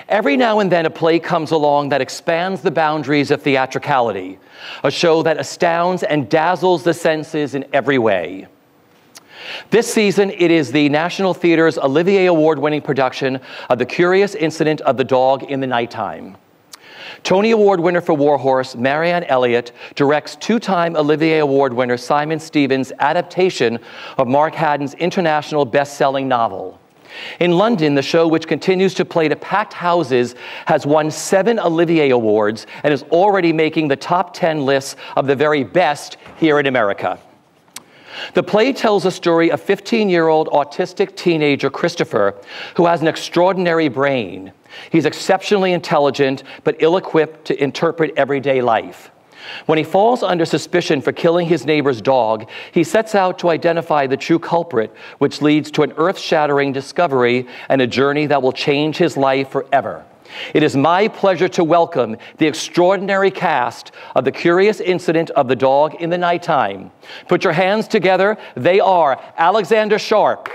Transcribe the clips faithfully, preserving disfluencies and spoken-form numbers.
Every now and then a play comes along that expands the boundaries of theatricality, a show that astounds and dazzles the senses in every way. This season, it is the National Theatre's Olivier Award-winning production of The Curious Incident of the Dog in the Nighttime. Tony Award winner for Warhorse, Marianne Elliott, directs two-time Olivier Award winner Simon Stevens' adaptation of Mark Haddon's international best-selling novel. In London, the show, which continues to play to packed houses, has won seven Olivier Awards and is already making the top ten lists of the very best here in America. The play tells a story of fifteen-year-old autistic teenager Christopher, who has an extraordinary brain. He's exceptionally intelligent, but ill-equipped to interpret everyday life. When he falls under suspicion for killing his neighbor's dog, he sets out to identify the true culprit, which leads to an earth-shattering discovery and a journey that will change his life forever. It is my pleasure to welcome the extraordinary cast of The Curious Incident of the Dog in the Nighttime. Put your hands together. They are Alexander Sharp,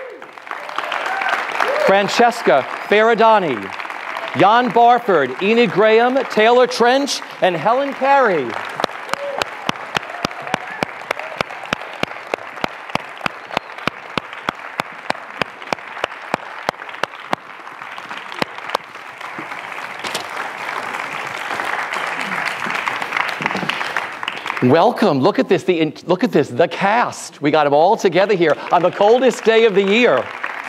Francesca Faridany, Jan Barford, Enid Graham, Taylor Trensch, and Helen Carey. Welcome. Look at this. The, look at this. The cast. We got them all together here on the coldest day of the year.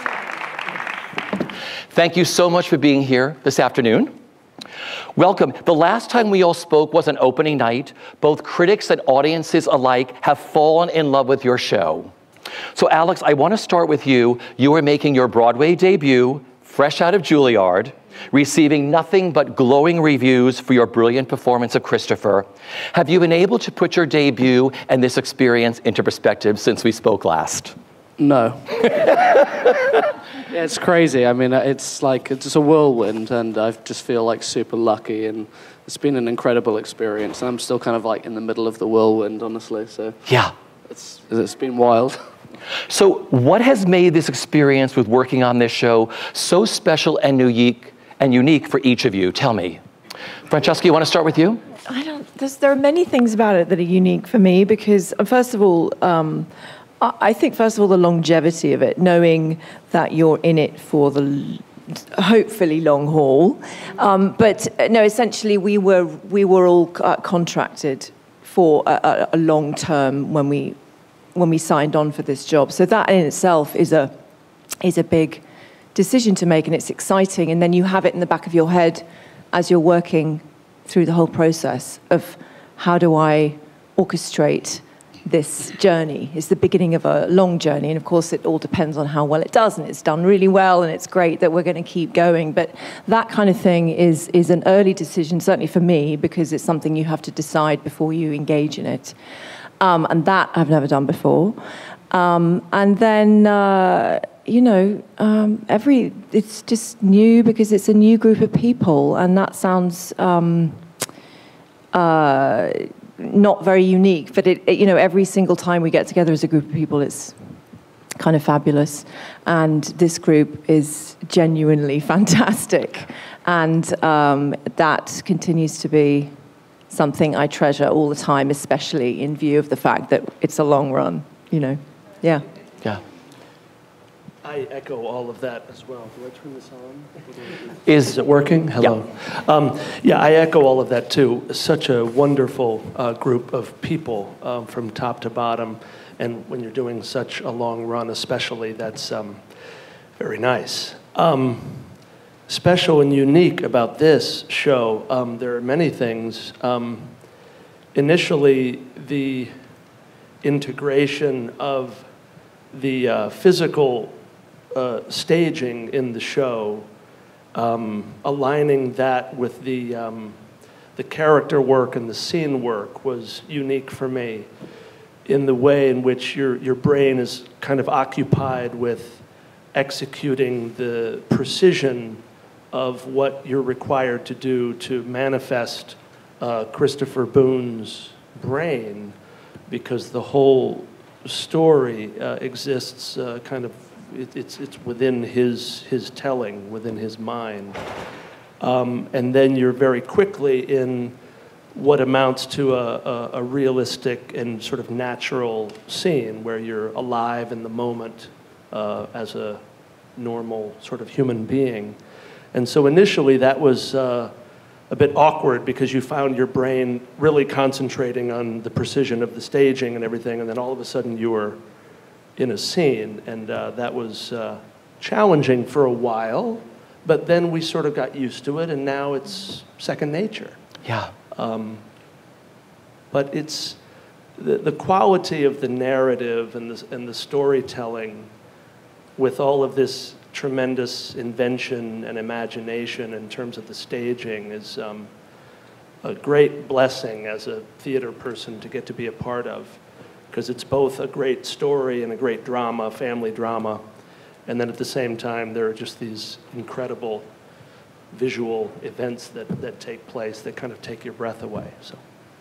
Thank you so much for being here this afternoon. Welcome. The last time we all spoke was on opening night. Both critics and audiences alike have fallen in love with your show. So Alex, I want to start with you. You are making your Broadway debut, fresh out of Juilliard, receiving nothing but glowing reviews for your brilliant performance of Christopher. Have you been able to put your debut and this experience into perspective since we spoke last? No. Yeah, it's crazy. I mean, it's like, it's a whirlwind, and I just feel like super lucky, and it's been an incredible experience. I'm still kind of like in the middle of the whirlwind, honestly, so. Yeah. It's, it's been wild. So what has made this experience with working on this show so special and unique, and unique for each of you? Tell me. Francesca, you want to start with you? I don't, there's, there are many things about it that are unique for me because, first of all, um, I think, first of all, the longevity of it, knowing that you're in it for the hopefully long haul. Um, but no, essentially, we were we were all uh, contracted for a, a, a long term when we when we signed on for this job. So that in itself is a is a big decision to make, and it's exciting. And then you have it in the back of your head as you're working through the whole process of how do I orchestrate this journey. It's the beginning of a long journey, and of course it all depends on how well it does, and it's done really well, and it's great that we're going to keep going. But that kind of thing is is an early decision, certainly for me, because it's something you have to decide before you engage in it, um, and that I've never done before. Um, and then uh, you know, um, every it's just new because it's a new group of people, and that sounds um, uh, not very unique, but it, it, you know, every single time we get together as a group of people, it's kind of fabulous. And this group is genuinely fantastic. And um, that continues to be something I treasure all the time, especially in view of the fact that it's a long run, you know. Yeah. Yeah. I echo all of that as well. Do I turn this on? Is, Is it working? Hello. Yeah. Um, yeah, I echo all of that too. Such a wonderful uh, group of people um, from top to bottom. And when you're doing such a long run especially, that's um, very nice. Um, special and unique about this show, um, there are many things. Um, initially, the integration of the uh, physical Uh, staging in the show, um, aligning that with the um, the character work and the scene work was unique for me, in the way in which your your brain is kind of occupied with executing the precision of what you're required to do to manifest uh, Christopher Boone's brain, because the whole story uh, exists uh, kind of It, it's, it's within his, his telling, within his mind. Um, and then you're very quickly in what amounts to a, a, a realistic and sort of natural scene where you're alive in the moment uh, as a normal sort of human being. And so initially that was uh, a bit awkward because you found your brain really concentrating on the precision of the staging and everything, and then all of a sudden you were in a scene, and uh, that was uh, challenging for a while, but then we sort of got used to it, and now it's second nature. Yeah. Um, but it's the, the quality of the narrative and the, and the storytelling with all of this tremendous invention and imagination in terms of the staging is um, a great blessing as a theater person to get to be a part of, because it's both a great story and a great drama, family drama, and then at the same time there are just these incredible visual events that, that take place that kind of take your breath away. So.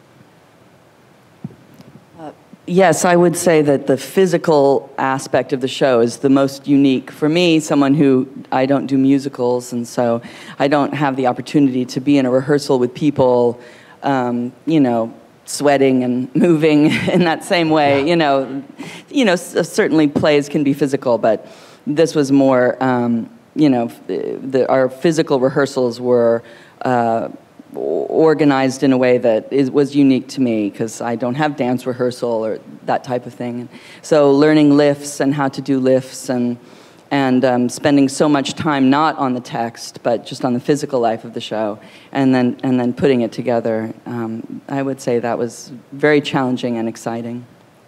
Uh, yes, I would say that the physical aspect of the show is the most unique. For me, someone who, I don't do musicals, and so I don't have the opportunity to be in a rehearsal with people, um, you know, sweating and moving in that same way. Yeah. You know, you know, certainly plays can be physical, but this was more, um, you know, the, our physical rehearsals were uh, organized in a way that is, was unique to me, because I don't have dance rehearsal or that type of thing. So learning lifts and how to do lifts, and and um, spending so much time not on the text but just on the physical life of the show, and then and then putting it together. Um, I would say that was very challenging and exciting.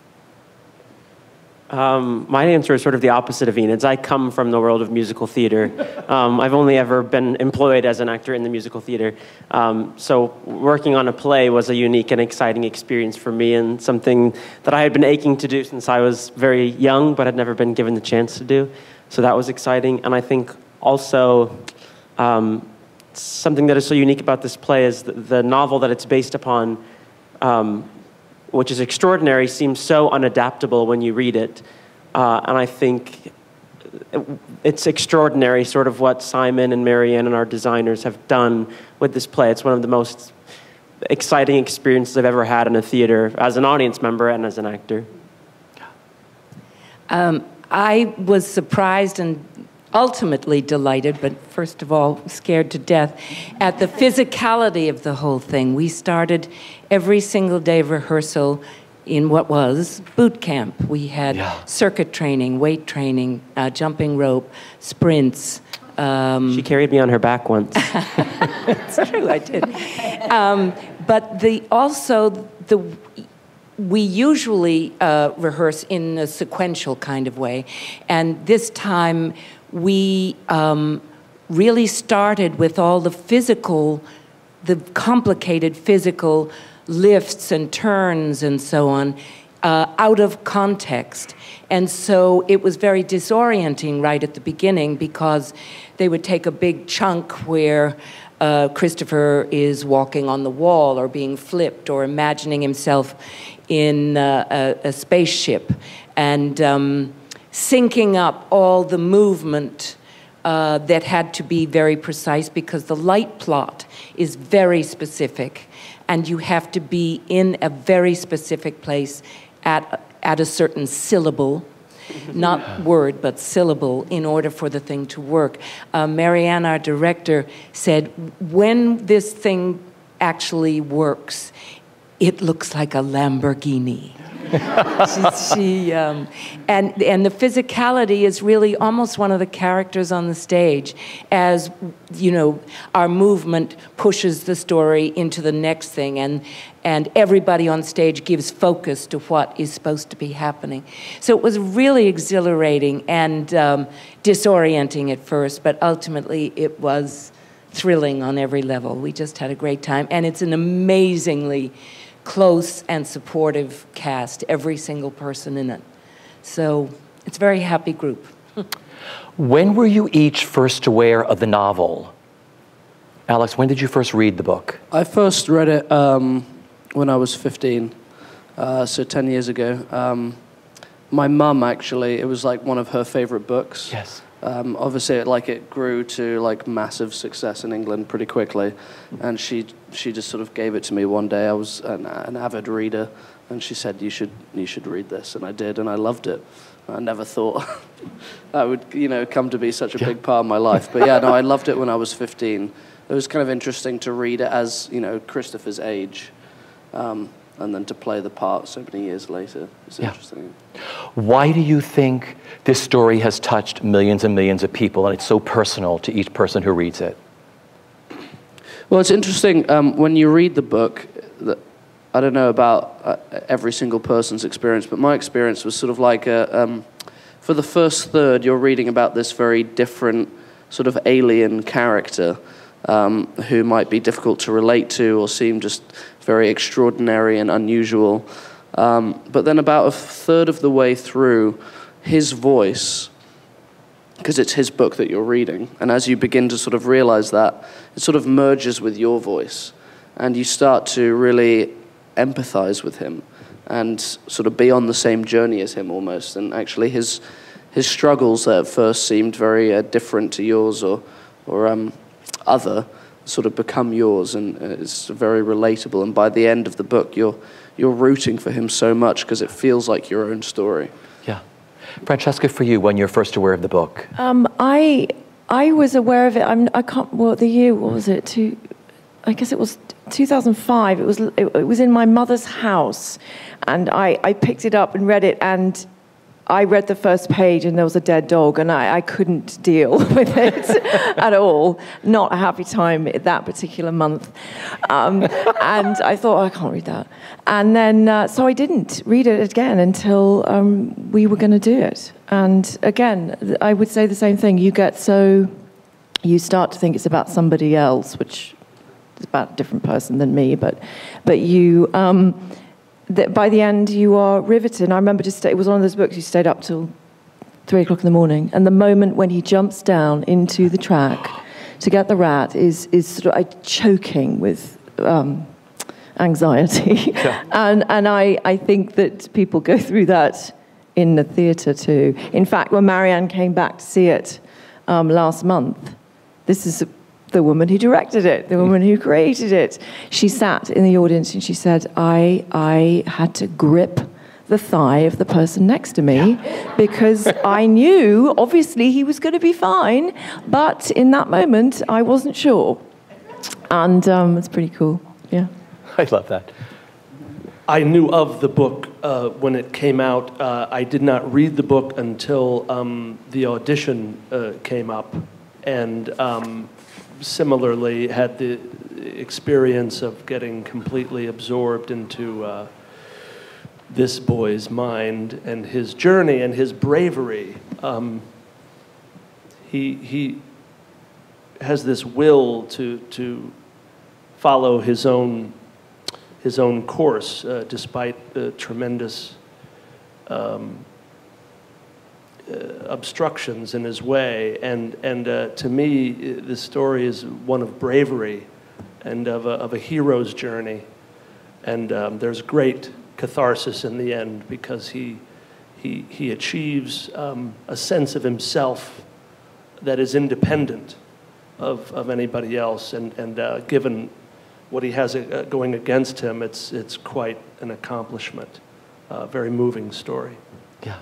Um, my answer is sort of the opposite of Enid's. I come from the world of musical theater. Um, I've only ever been employed as an actor in the musical theater. Um, so working on a play was a unique and exciting experience for me, and something that I had been aching to do since I was very young, but had never been given the chance to do. So that was exciting. And I think also um, something that is so unique about this play is the, the novel that it's based upon, um, which is extraordinary, seems so unadaptable when you read it. Uh, and I think it's extraordinary sort of what Simon and Marianne and our designers have done with this play. It's one of the most exciting experiences I've ever had in a theater as an audience member and as an actor. Um, I was surprised and ultimately delighted, but first of all, scared to death, at the physicality of the whole thing. We started every single day of rehearsal in what was boot camp. We had yeah. circuit training, weight training, uh, jumping rope, sprints. Um, she carried me on her back once. It's true, I did. Um, but the also the. We usually uh, rehearse in a sequential kind of way, and this time we um, really started with all the physical, the complicated physical lifts and turns and so on, uh, out of context. And so it was very disorienting right at the beginning, because they would take a big chunk where uh, Christopher is walking on the wall or being flipped or imagining himself in uh, a, a spaceship, and um, syncing up all the movement uh, that had to be very precise, because the light plot is very specific, and you have to be in a very specific place at, at a certain syllable, not word, but syllable, in order for the thing to work. Uh, Marianne, our director, said, when this thing actually works, it looks like a Lamborghini. she, she, um, and, and the physicality is really almost one of the characters on the stage, as, you know, our movement pushes the story into the next thing, and, and everybody on stage gives focus to what is supposed to be happening. So it was really exhilarating and um, disorienting at first, but ultimately it was thrilling on every level. We just had a great time, and it's an amazingly close and supportive cast, every single person in it. So it's a very happy group. When were you each first aware of the novel? Alex, when did you first read the book? I first read it um, when I was fifteen, uh, so ten years ago. Um, my mum, actually, it was like one of her favorite books. Yes. Um, obviously, it, like it grew to like massive success in England pretty quickly, and she she just sort of gave it to me one day. I was an, an avid reader, and she said, "You should you should read this," and I did, and I loved it. I never thought that would you know come to be such a yeah. big part of my life, but yeah, no, I loved it when I was fifteen. It was kind of interesting to read it as you know Christopher's age. Um, and then to play the part so many years later. It's yeah. interesting. Why do you think this story has touched millions and millions of people, and it's so personal to each person who reads it? Well, it's interesting. Um, when you read the book, that I don't know about uh, every single person's experience, but my experience was sort of like, a, um, for the first third, you're reading about this very different sort of alien character um, who might be difficult to relate to or seem just very extraordinary and unusual. Um, but then about a third of the way through, his voice, because it's his book that you're reading, and as you begin to sort of realize that, it sort of merges with your voice, and you start to really empathize with him and sort of be on the same journey as him almost. And actually his his struggles that at first seemed very uh, different to yours or, or um, other, sort of become yours, and it's very relatable. And by the end of the book, you're you're rooting for him so much because it feels like your own story. Yeah, Francesca, for you, when you're first aware of the book, um, I I was aware of it. I'm I can't. What the year? What was it? Two, I guess it was two thousand five. It was it, it was in my mother's house, and I I picked it up and read it, and I read the first page and there was a dead dog, and I, I couldn't deal with it at all. Not a happy time that particular month. Um, and I thought, oh, I can't read that. And then, uh, so I didn't read it again until um, we were going to do it. And again, I would say the same thing. You get so, you start to think it's about somebody else, which is about a different person than me, but, but you... Um, that by the end you are riveted. And I remember just it was one of those books you stayed up till three o'clock in the morning, and the moment when he jumps down into the track to get the rat is is sort of uh, choking with um, anxiety. Yeah. and and I I think that people go through that in the theatre too. In fact, when Marianne came back to see it um, last month, this is a, the woman who directed it, the woman who created it. She sat in the audience and she said, I, I had to grip the thigh of the person next to me yeah. because I knew, obviously, he was going to be fine, but in that moment, I wasn't sure. And um, it's pretty cool, yeah. I love that. I knew of the book uh, when it came out. Uh, I did not read the book until um, the audition uh, came up, and um, similarly had the experience of getting completely absorbed into uh, this boy's mind and his journey and his bravery. Um, he he has this will to to follow his own his own course uh, despite the tremendous um, Uh, obstructions in his way, and and uh, to me, the story is one of bravery, and of a, of a hero's journey, and um, there's great catharsis in the end because he he he achieves um, a sense of himself that is independent of of anybody else, and and uh, given what he has uh, going against him, it's it's quite an accomplishment, a uh, very moving story. Yeah.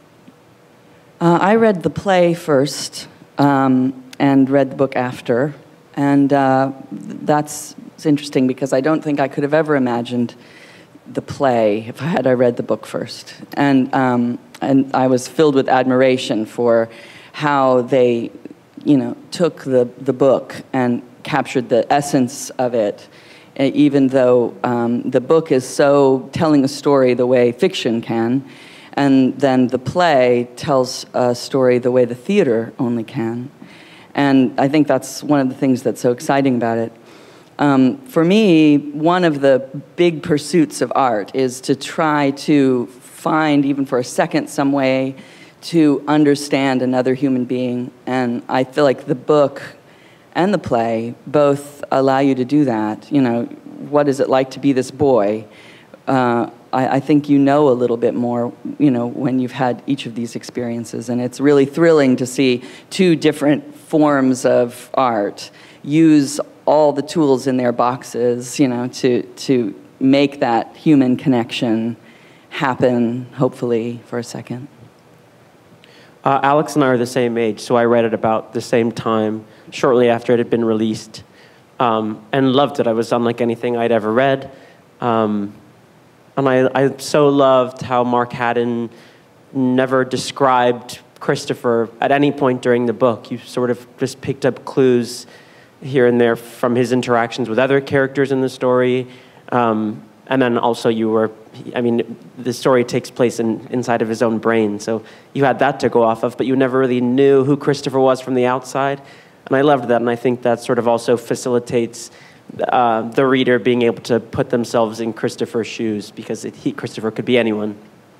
Uh, I read the play first um, and read the book after, and uh, that's it's interesting because I don't think I could have ever imagined the play if I had I read the book first. And um, and I was filled with admiration for how they, you know, took the the book and captured the essence of it, even though um, the book is so telling a story the way fiction can. And then the play tells a story the way the theater only can. And I think that's one of the things that's so exciting about it. Um, for me, one of the big pursuits of art is to try to find, even for a second, some way to understand another human being. And I feel like the book and the play both allow you to do that. You know, what is it like to be this boy? Uh, I, I think you know a little bit more, you know, when you've had each of these experiences. And it's really thrilling to see two different forms of art use all the tools in their boxes, you know, to, to make that human connection happen, hopefully, for a second. Uh, Alex and I are the same age, so I read it about the same time, shortly after it had been released, um, and loved it. I was unlike anything I'd ever read. Um, and I, I so loved how Mark Haddon never described Christopher at any point during the book. You sort of just picked up clues here and there from his interactions with other characters in the story. Um, and then also you were, I mean, the story takes place in, inside of his own brain, so you had that to go off of, but you never really knew who Christopher was from the outside. And I loved that, and I think that sort of also facilitates uh, the reader being able to put themselves in Christopher's shoes, because it, he, Christopher could be anyone.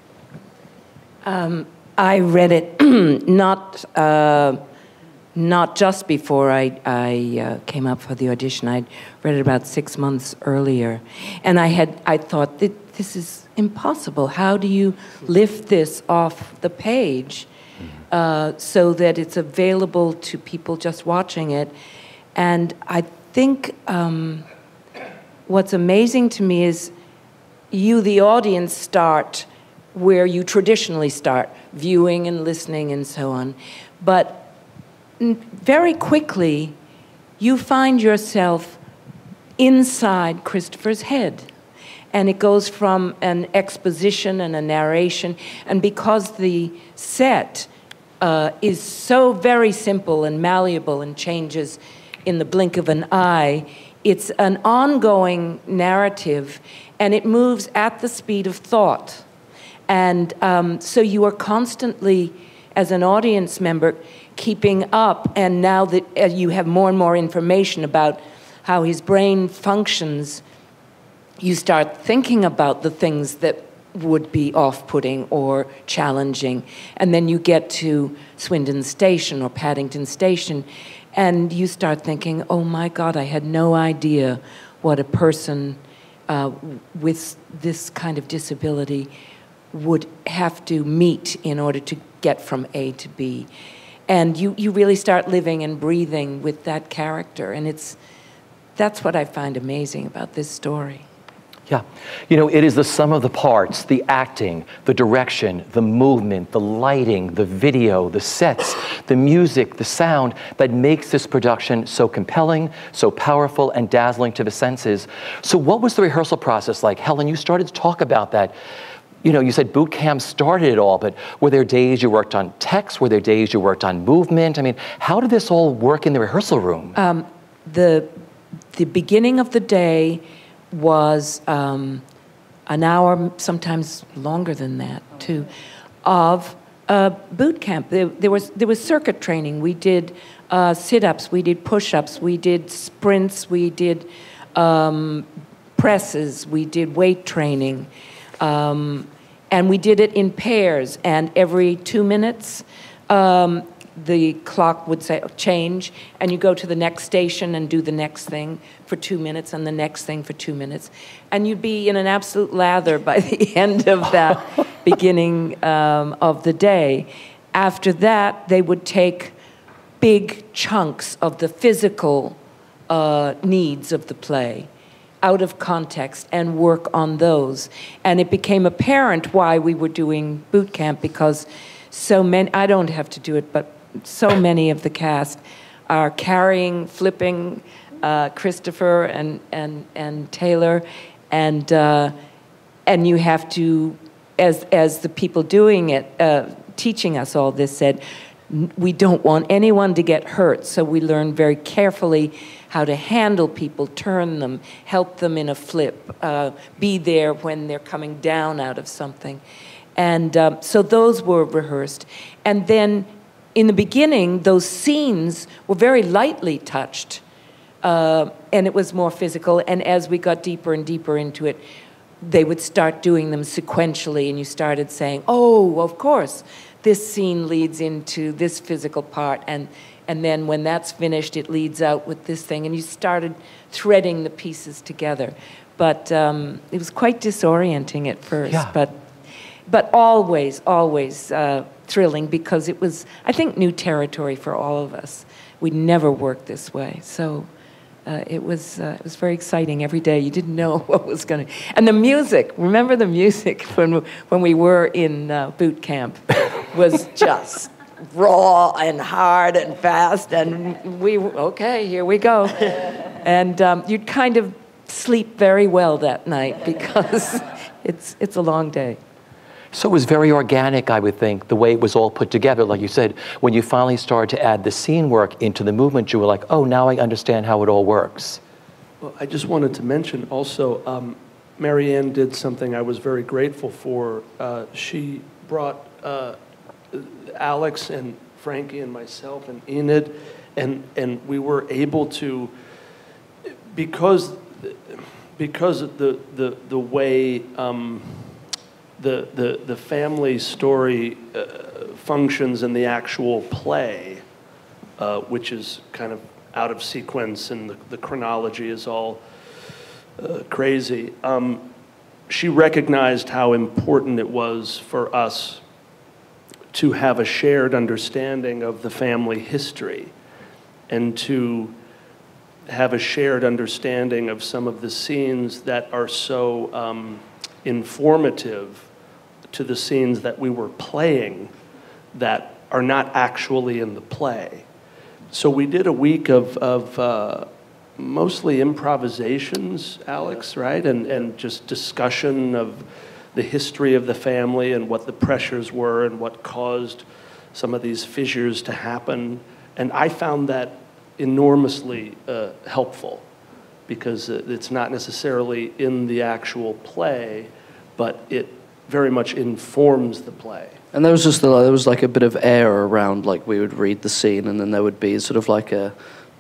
Um, I read it not uh, not just before I, I uh, came up for the audition. I read it about six months earlier, and I had I thought that this is impossible. How do you lift this off the page uh, so that it's available to people just watching it? And I think um, what's amazing to me is you, the audience, start where you traditionally start, viewing and listening and so on. But very quickly, you find yourself inside Christopher's head. And it goes from an exposition and a narration. And because the set uh, is so very simple and malleable and changes in the blink of an eye, it's an ongoing narrative, and it moves at the speed of thought. And um, so you are constantly, as an audience member, keeping up. And now that uh, you have more and more information about how his brain functions, you start thinking about the things that would be off-putting or challenging. And then you get to Swindon Station or Paddington Station, and you start thinking, oh my God, I had no idea what a person uh, with this kind of disability would have to meet in order to get from A to B. And you, you really start living and breathing with that character. And it's, that's what I find amazing about this story. Yeah. You know, it is the sum of the parts, the acting, the direction, the movement, the lighting, the video, the sets, the music, the sound that makes this production so compelling, so powerful, and dazzling to the senses. So what was the rehearsal process like? Helen, you started to talk about that. You know, you said boot camp started it all, but were there days you worked on text? Were there days you worked on movement? I mean, how did this all work in the rehearsal room? Um, the, the beginning of the day was um, an hour, sometimes longer than that, too, of uh, boot camp. There, there, was, there was circuit training. We did uh, sit-ups, we did push-ups, we did sprints, we did um, presses, we did weight training. Um, and we did it in pairs, and every two minutes, um, the clock would say change, and you go to the next station and do the next thing for two minutes, and the next thing for two minutes. And you'd be in an absolute lather by the end of that beginning um, of the day. After that, they would take big chunks of the physical uh, needs of the play out of context and work on those. And it became apparent why we were doing boot camp, because so many, I don't have to do it, but so many of the cast are carrying, flipping uh, Christopher and, and, and Taylor, and, uh, and you have to, as, as the people doing it, uh, teaching us all this said, we don't want anyone to get hurt, so we learn very carefully how to handle people, turn them, help them in a flip, uh, be there when they're coming down out of something. And um, so those were rehearsed. And then in the beginning, those scenes were very lightly touched, uh, and it was more physical. And as we got deeper and deeper into it, they would start doing them sequentially, and you started saying, oh, of course, this scene leads into this physical part, and, and then when that's finished, it leads out with this thing, and you started threading the pieces together. but um, it was quite disorienting at first. Yeah. But but always, always uh, thrilling, because it was, I think, new territory for all of us. We'd never worked this way, so uh, it was uh, it was very exciting every day. You didn't know what was going to, and the music. Remember the music when when we were in uh, boot camp was just raw and hard and fast, and we okay, here we go, and um, you'd kind of sleep very well that night because it's it's a long day. So it was very organic, I would think, the way it was all put together. Like you said, when you finally started to add the scene work into the movement, you were like, oh, now I understand how it all works. Well, I just wanted to mention also, um, Marianne did something I was very grateful for. Uh, she brought uh, Alex and Frankie and myself and Enid, and, and we were able to, because, because of the, the, the way um, The, the, the family story uh, functions in the actual play, uh, which is kind of out of sequence and the, the chronology is all uh, crazy. Um, she recognized how important it was for us to have a shared understanding of the family history and to have a shared understanding of some of the scenes that are so um, informative to the scenes that we were playing that are not actually in the play. So we did a week of, of uh, mostly improvisations, Alex, right? And, and just discussion of the history of the family and what the pressures were and what caused some of these fissures to happen. And I found that enormously uh, helpful, because it's not necessarily in the actual play, but it very much informs the play. And there was just the, there was like a bit of air around, like we would read the scene and then there would be sort of like a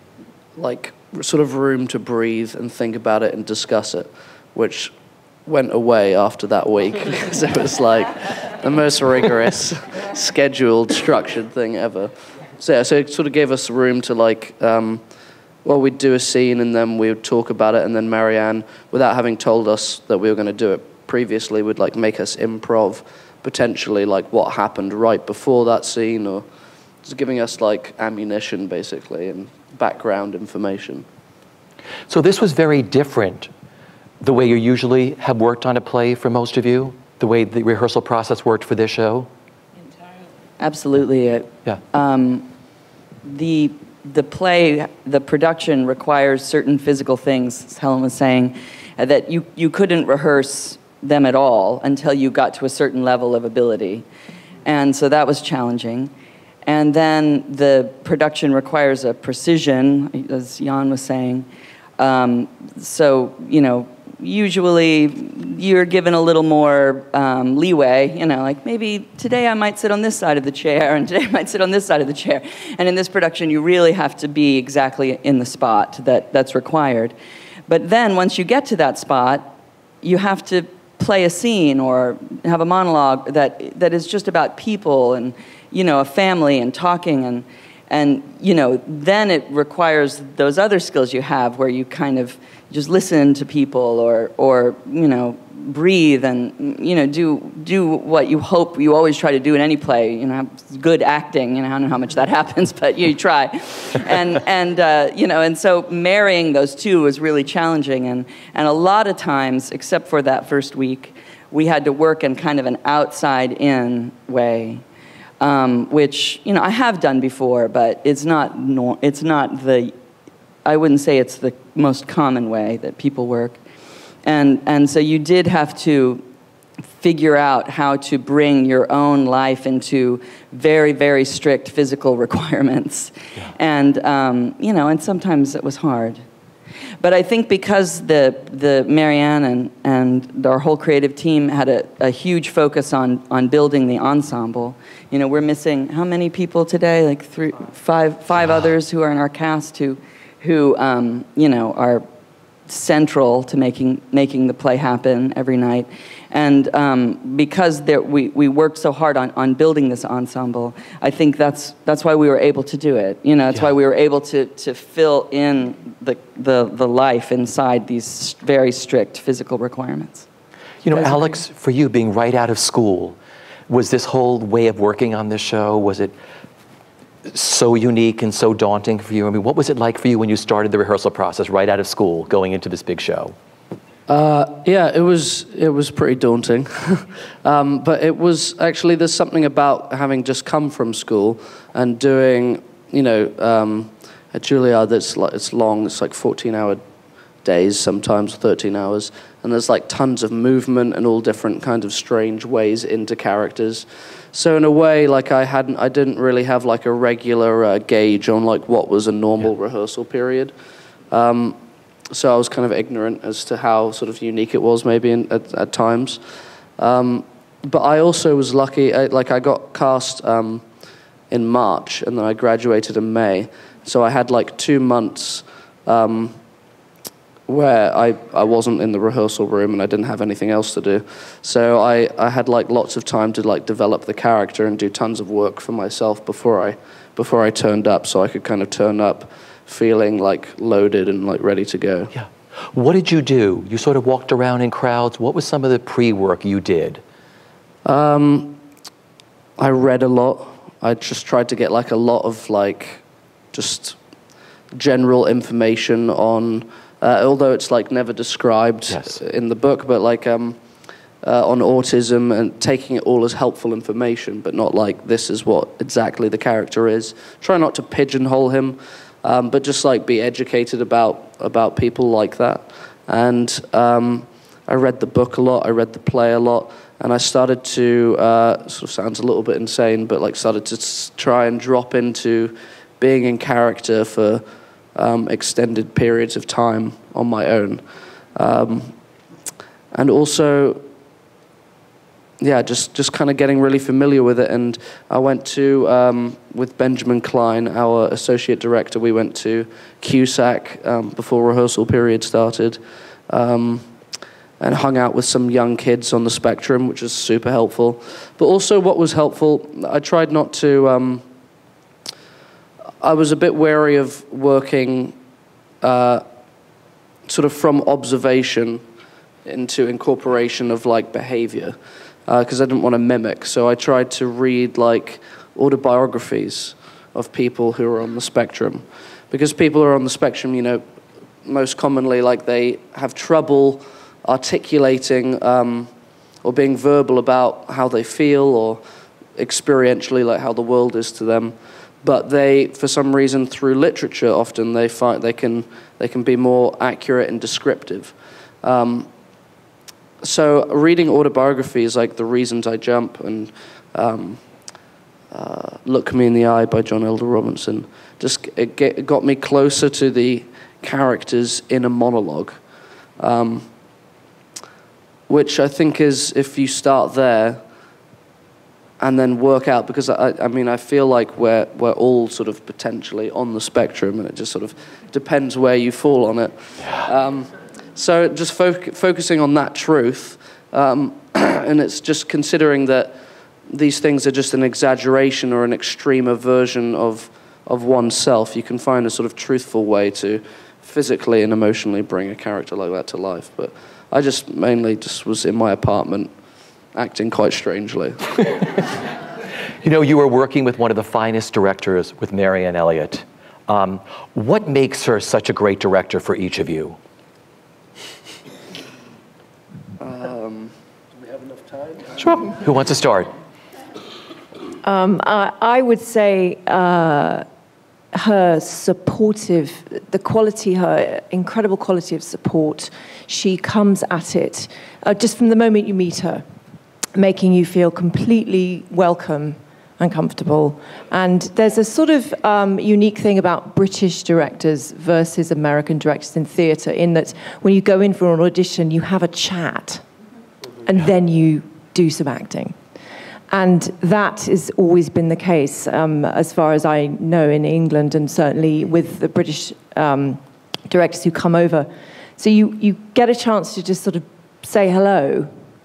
like sort of room to breathe and think about it and discuss it, which went away after that week because it was like the most rigorous scheduled structured thing ever. So yeah, so it sort of gave us room to like um, well, we'd do a scene and then we would talk about it, and then Marianne, without having told us that we were going to do it previously, would like make us improv potentially like what happened right before that scene, or just giving us like ammunition basically and background information. So this was very different, the way you usually have worked on a play for most of you, the way the rehearsal process worked for this show? Entirely. Absolutely. Yeah. Um, the the play, the production requires certain physical things, as Helen was saying, that you, you couldn't rehearse them at all until you got to a certain level of ability. And so that was challenging. And then the production requires a precision, as Jan was saying. Um, so, you know, usually you're given a little more um, leeway, you know, like maybe today I might sit on this side of the chair and today I might sit on this side of the chair. And in this production, you really have to be exactly in the spot that, that's required. But then once you get to that spot, you have to play a scene or have a monologue that that is just about people and, you know, a family and talking, and and you know, then it requires those other skills you have where you kind of just listen to people or or you know, breathe and, you know, do do what you hope you always try to do in any play, you know, good acting. You know, I don't know how much that happens, but you try. And and uh, you know, and so marrying those two was really challenging, and and a lot of times, except for that first week, we had to work in kind of an outside-in way, um, which, you know, I have done before, but it's not no, it's not the, I wouldn't say it's the most common way that people work. And, and so you did have to figure out how to bring your own life into very, very strict physical requirements. Yeah. And, um, you know, and sometimes it was hard. But I think because the, the Marianne and, and our whole creative team had a, a huge focus on, on building the ensemble, you know, we're missing how many people today? Like three, five, five others who are in our cast who, who um, you know, are central to making making the play happen every night. And um, because there, we, we worked so hard on, on building this ensemble, I think that's, that's why we were able to do it. You know, that's yeah. why we were able to, to fill in the, the, the life inside these very strict physical requirements. You know, Alex, for you being right out of school, was this whole way of working on this show, was it so unique and so daunting for you? I mean, what was it like for you when you started the rehearsal process right out of school, going into this big show? Uh, yeah, it was it was pretty daunting, um, but it was actually, there's something about having just come from school and doing, you know, um, at Juilliard that's like, it's long, it's like fourteen hour days, sometimes thirteen hours, and there's like tons of movement and all different kind of strange ways into characters. So in a way, like I hadn't, I didn't really have like a regular uh, gauge on like what was a normal yeah. rehearsal period. Um, so I was kind of ignorant as to how sort of unique it was maybe in, at, at times. Um, but I also was lucky, I, like I got cast um, in March and then I graduated in May. So I had like two months um, where I, I wasn't in the rehearsal room and I didn't have anything else to do. So I, I had like lots of time to like develop the character and do tons of work for myself before I, before I turned up, so I could kind of turn up feeling like loaded and like ready to go. Yeah. What did you do? You sort of walked around in crowds. What was some of the pre-work you did? Um, I read a lot. I just tried to get like a lot of like just general information on, uh, although it's like never described yes. in the book, but like um, uh, on autism, and taking it all as helpful information, but not like this is what exactly the character is. Try not to pigeonhole him. Um, but just like be educated about about people like that. And um, I read the book a lot, I read the play a lot, and I started to, uh, sort of sounds a little bit insane, but like started to s try and drop into being in character for um, extended periods of time on my own. Um, and also, yeah, just, just kind of getting really familiar with it. And I went to, um, with Benjamin Klein, our associate director, we went to Q SAC um, before rehearsal period started, um, and hung out with some young kids on the spectrum, which was super helpful. But also what was helpful, I tried not to, um, I was a bit wary of working uh, sort of from observation into incorporation of like behavior. Because uh, I didn't want to mimic, so I tried to read like autobiographies of people who are on the spectrum. Because people who are on the spectrum, you know, most commonly like they have trouble articulating um, or being verbal about how they feel, or experientially like how the world is to them. But they, for some reason, through literature, often they find they can they can be more accurate and descriptive. Um, So reading autobiographies like The Reasons I Jump and um, uh, Look Me in the Eye by John Elder Robinson, just it, get, it got me closer to the characters in a monologue, um, which I think is, if you start there and then work out, because I, I mean, I feel like we're, we're all sort of potentially on the spectrum, and it just sort of depends where you fall on it. Um, So just fo focusing on that truth, um, and it's just considering that these things are just an exaggeration or an extremer version of, of oneself, you can find a sort of truthful way to physically and emotionally bring a character like that to life. But I just mainly just was in my apartment acting quite strangely. You know, you were working with one of the finest directors, with Marianne Elliott. Um, what makes her such a great director for each of you? Um, do we have enough time? Sure. Who wants to start? Um, I, I would say uh, her supportive, the quality, her incredible quality of support. She comes at it uh, just from the moment you meet her, making you feel completely welcome and comfortable. And there's a sort of um, unique thing about British directors versus American directors in theatre, in that when you go in for an audition, you have a chat, and then you do some acting. And that has always been the case, um, as far as I know, in England, and certainly with the British um, directors who come over. So you, you get a chance to just sort of say hello,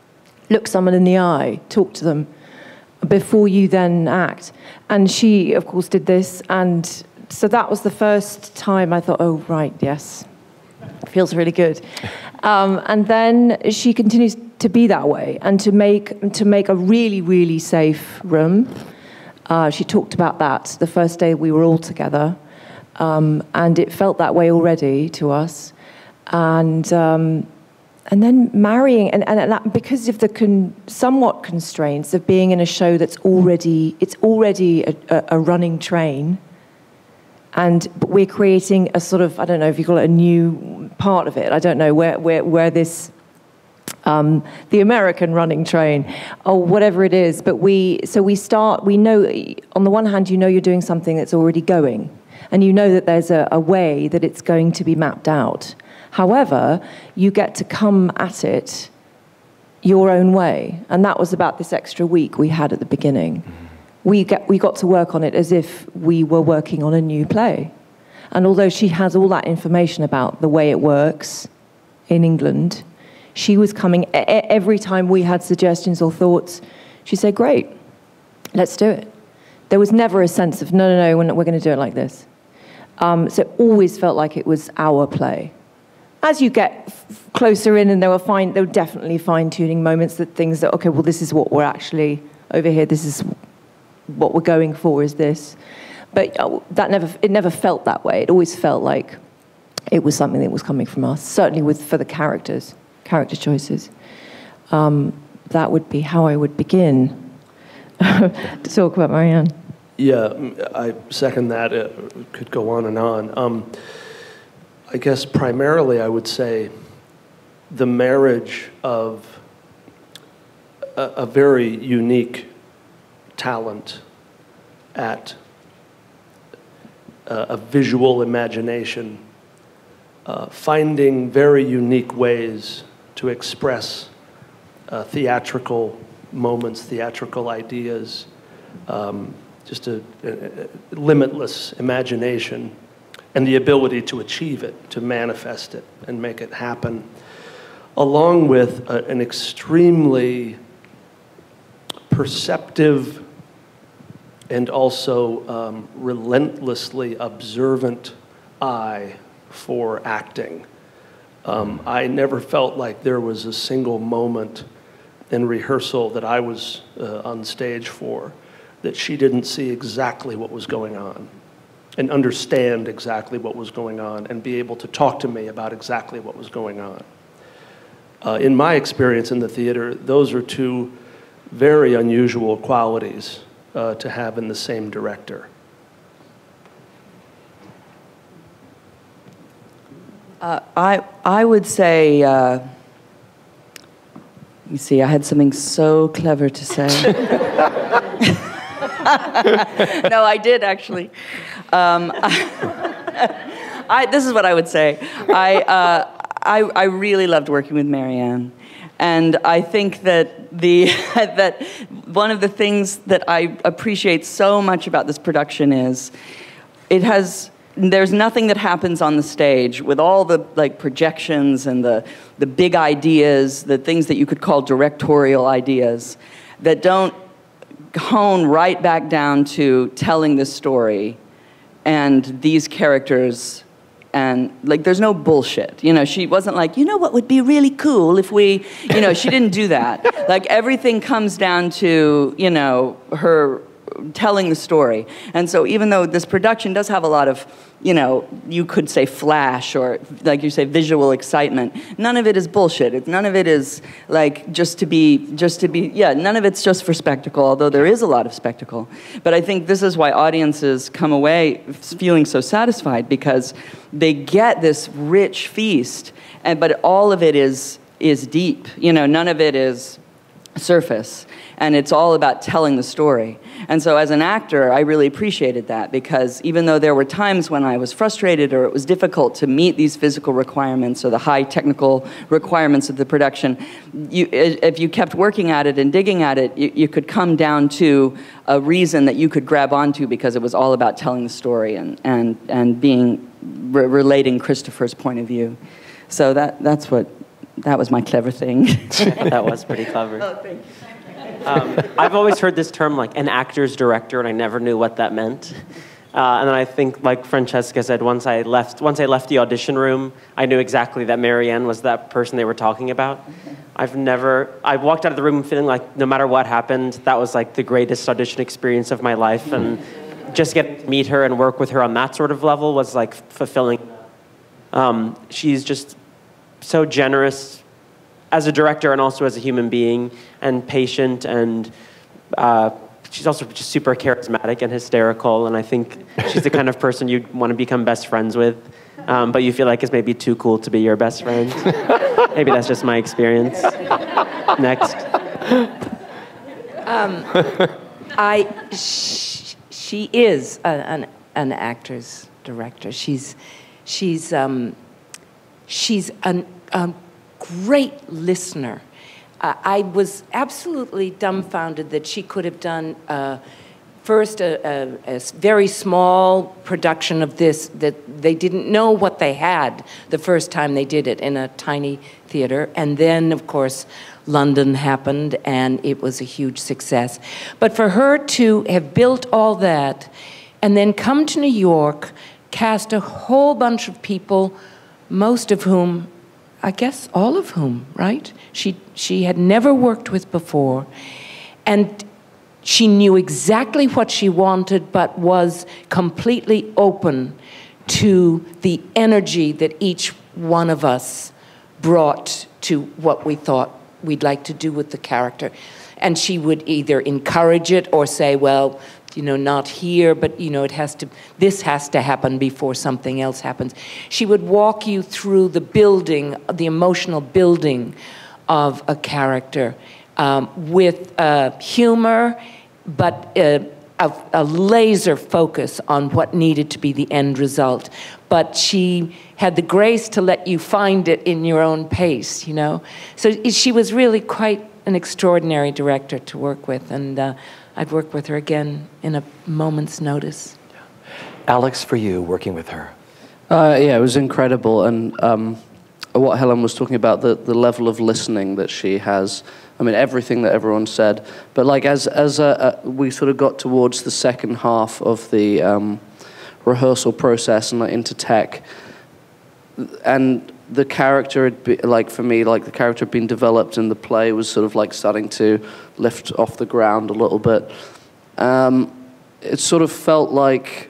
look someone in the eye, talk to them before you then act. And she, of course, did this. And so that was the first time I thought, oh, right, yes, feels really good. Um, and then she continues to be that way and to make, to make a really, really safe room. Uh, she talked about that the first day we were all together. Um, and it felt that way already to us. And um, and then marrying, and, and that, because of the con, somewhat constraints of being in a show that's already, it's already a, a, a running train, and we're creating a sort of, I don't know if you call it a new part of it, I don't know, where, where, where this, um, the American running train, or whatever it is, but we, so we start, we know, on the one hand, you know you're doing something that's already going, and you know that there's a, a way that it's going to be mapped out. However, you get to come at it your own way. And that was about this extra week we had at the beginning. We, get, we got to work on it as if we were working on a new play. And although she has all that information about the way it works in England, she was coming, every time we had suggestions or thoughts, she said, great, let's do it. There was never a sense of, no, no, no, we're, not, we're going to do it like this. Um, so it always felt like it was our play. As you get f closer in, and there were fine, there were definitely fine-tuning moments, that things that, okay, well, this is what we're actually over here. This is what we're going for. Is this? But uh, that never, it never felt that way. It always felt like it was something that was coming from us. Certainly, with for the characters, character choices. Um, that would be how I would begin to talk about Marianne. Yeah, I second that. It could go on and on. Um, I guess primarily I would say the marriage of a, a very unique talent at a, a visual imagination, uh, finding very unique ways to express uh, theatrical moments, theatrical ideas, um, just a, a, a limitless imagination, and the ability to achieve it, to manifest it, and make it happen, along with a, an extremely perceptive and also um, relentlessly observant eye for acting. Um, I never felt like there was a single moment in rehearsal that I was uh, on stage for that she didn't see exactly what was going on and understand exactly what was going on and be able to talk to me about exactly what was going on. Uh, in my experience in the theater, those are two very unusual qualities uh, to have in the same director. Uh, I, I would say, uh, you see, I had something so clever to say. No, I did actually. Um, I, I, this is what I would say. I, uh, I, I really loved working with Marianne. And I think that, the, that one of the things that I appreciate so much about this production is it has, there's nothing that happens on the stage with all the like projections and the, the big ideas, the things that you could call directorial ideas, that don't hone right back down to telling this story and these characters. And like, there's no bullshit. You know, she wasn't like, you know what would be really cool if we, you know, she didn't do that. Like, everything comes down to, you know, her telling the story. And so even though this production does have a lot of, you know, you could say flash or, like you say, visual excitement, none of it is bullshit. It, none of it is like just to be, just to be, yeah, none of it's just for spectacle, although there is a lot of spectacle. But I think this is why audiences come away feeling so satisfied, because they get this rich feast, and but all of it is, is deep. You know, none of it is surface. And it's all about telling the story. And so as an actor, I really appreciated that, because even though there were times when I was frustrated or it was difficult to meet these physical requirements or the high technical requirements of the production, you, if you kept working at it and digging at it, you, you could come down to a reason that you could grab onto, because it was all about telling the story and, and, and being, re relating Christopher's point of view. So that, that's what that was my clever thing. That was pretty clever. Oh, thank you. Um, I've always heard this term like an actor's director, and I never knew what that meant. Uh, and then I think, like Francesca said, once I left, once I left the audition room, I knew exactly that Marianne was that person they were talking about. I've never, I walked out of the room feeling like no matter what happened, that was like the greatest audition experience of my life, and just getting to meet her and work with her on that sort of level was like fulfilling. Um, she's just so generous as a director and also as a human being, and patient, and uh, she's also just super charismatic and hysterical, and I think she's the kind of person you want to become best friends with, um, but you feel like it's maybe too cool to be your best friend. Maybe that's just my experience. Next. Um, I, sh she is a, an, an actor's director. She's, she's, um, she's an, a great listener. Uh, I was absolutely dumbfounded that she could have done uh, first a, a, a very small production of this that they didn't know what they had the first time they did it in a tiny theater. And then, of course, London happened and it was a huge success. But for her to have built all that and then come to New York, cast a whole bunch of people, most of whom, I guess all of whom, right? She, she had never worked with before, and she knew exactly what she wanted, but was completely open to the energy that each one of us brought to what we thought we'd like to do with the character. And she would either encourage it or say, well, you know, not here, but, you know, it has to, this has to happen before something else happens. She would walk you through the building, the emotional building of a character um, with uh, humor, but uh, a, a laser focus on what needed to be the end result. But she had the grace to let you find it in your own pace, you know? So she was really quite an extraordinary director to work with, and uh, I'd work with her again in a moment's notice. Alex, for you, working with her. Uh, yeah, it was incredible, and um, what Helen was talking about, the, the level of listening that she has. I mean, everything that everyone said. But like as, as uh, uh, we sort of got towards the second half of the um, rehearsal process and like, into tech, and the character had be, like for me, like the character had been developed and the play was sort of like starting to lift off the ground a little bit. Um, it sort of felt like,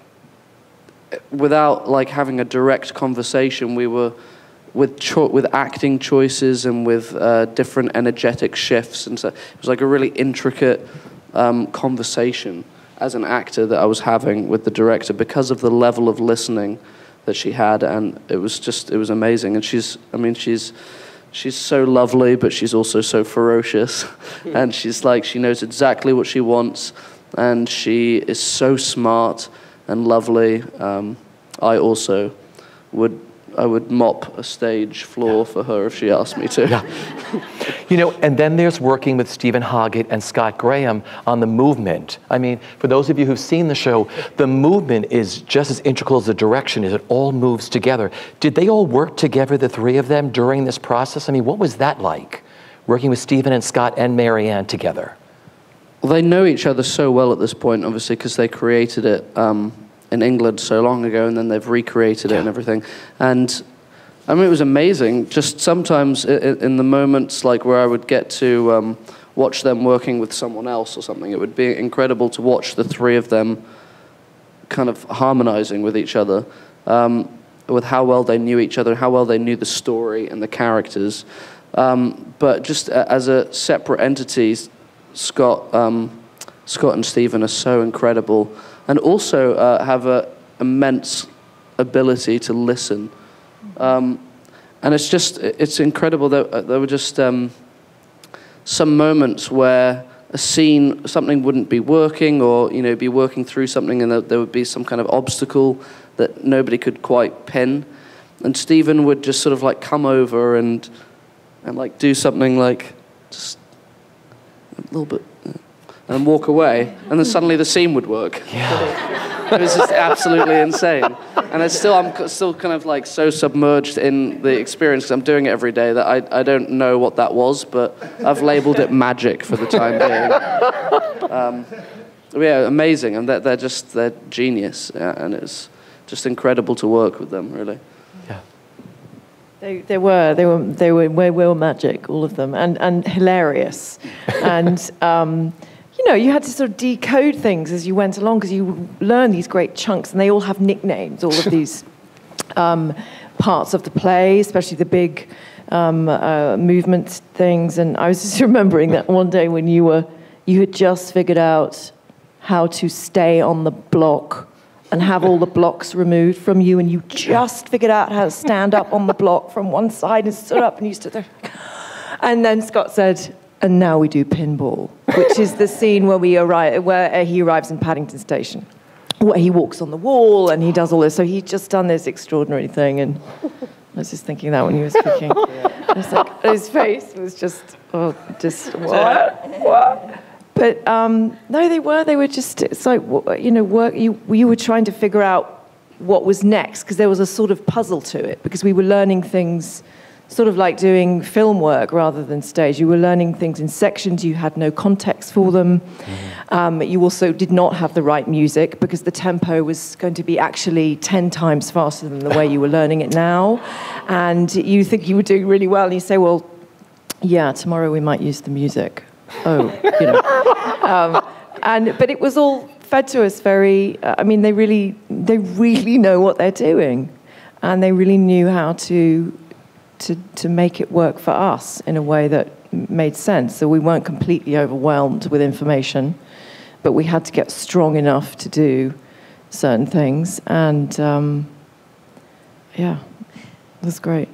without like having a direct conversation, we were with cho with acting choices and with uh, different energetic shifts, and so it was like a really intricate um, conversation as an actor that I was having with the director because of the level of listening that she had, and it was just, it was amazing. And she's, I mean, she's, she's so lovely, but she's also so ferocious, and she's like, she knows exactly what she wants, and she is so smart and lovely. Um, I also would, I would mop a stage floor for her if she asked me to. Yeah. You know, and then there's working with Stephen Hoggett and Scott Graham on the movement. I mean, for those of you who've seen the show, the movement is just as integral as the direction, as it all moves together. Did they all work together, the three of them, during this process? I mean, what was that like, working with Stephen and Scott and Marianne together? Well, they know each other so well at this point, obviously, because they created it um, in England so long ago, and then they've recreated it and everything. And I mean, it was amazing. Just sometimes in the moments like where I would get to um, watch them working with someone else or something, it would be incredible to watch the three of them kind of harmonizing with each other, um, with how well they knew each other, how well they knew the story and the characters. Um, but just as a separate entities, Scott, um, Scott and Stephen are so incredible, and also uh, have an immense ability to listen. Um, and it's just, it's incredible that uh, there were just um, some moments where a scene, something wouldn't be working, or, you know, be working through something, and there, there would be some kind of obstacle that nobody could quite pin. And Stephen would just sort of like come over and, and like do something like just a little bit, and then walk away, and then suddenly the scene would work. Yeah. It was just absolutely insane. And it's still, I'm still kind of like so submerged in the experience because I'm doing it every day that I, I don't know what that was, but I've labeled it magic for the time being. Um, yeah, amazing, and they're, they're just, they're genius, yeah, and it's just incredible to work with them, really. Yeah. They, they were, they were, they were, they were magic, all of them, and, and hilarious. And, um, you know, you had to sort of decode things as you went along because you would learn these great chunks, and they all have nicknames, all of these um, parts of the play, especially the big um, uh, movement things. And I was just remembering that one day when you were, you had just figured out how to stay on the block and have all the blocks removed from you, and you just figured out how to stand up on the block from one side and stood up, and you stood there. And then Scott said, and now we do pinball, which is the scene where we arrive, where he arrives in Paddington Station, where he walks on the wall and he does all this. So he'd just done this extraordinary thing, and I was just thinking that when he was speaking. I was like, his face was just, oh, just what, what? But um, no, they were. They were just. It's like, you know, work. You you were trying to figure out what was next because there was a sort of puzzle to it because we were learning things, sort of like doing film work rather than stage. You were learning things in sections. You had no context for them. Mm-hmm. Um, you also did not have the right music because the tempo was going to be actually ten times faster than the way you were learning it now. And you think you were doing really well, and you say, well, yeah, tomorrow we might use the music. Oh, you know, um, and but it was all fed to us very. Uh, I mean, they really, they really know what they're doing, and they really knew how to, to, to make it work for us in a way that made sense. So we weren't completely overwhelmed with information, but we had to get strong enough to do certain things, and um, yeah, it was great.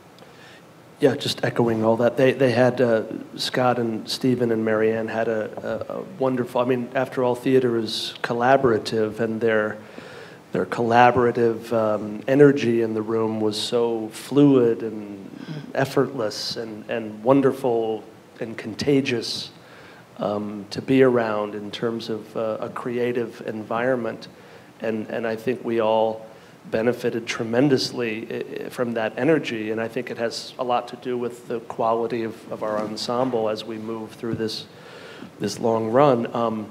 Yeah, just echoing all that. They they had, uh, Scott and Stephen and Marianne had a, a, a wonderful, I mean, after all, theater is collaborative, and their, their collaborative um, energy in the room was so fluid and effortless and, and wonderful and contagious um, to be around in terms of uh, a creative environment. And, and I think we all benefited tremendously from that energy, and I think it has a lot to do with the quality of, of our ensemble as we move through this this long run. Um,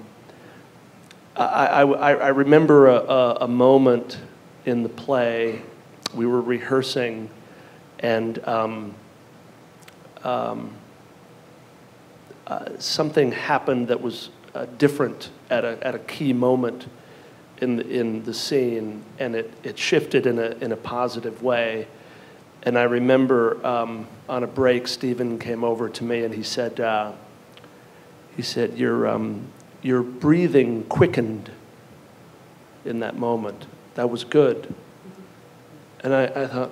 I, I, I remember a, a, a moment in the play. We were rehearsing, and um, um, uh, something happened that was uh, different at a at a key moment in the, in the scene, and it, it shifted in a in a positive way. And I remember um, on a break, Stephen came over to me and he said, uh, he said, your um, your breathing quickened in that moment. That was good. And I, I thought,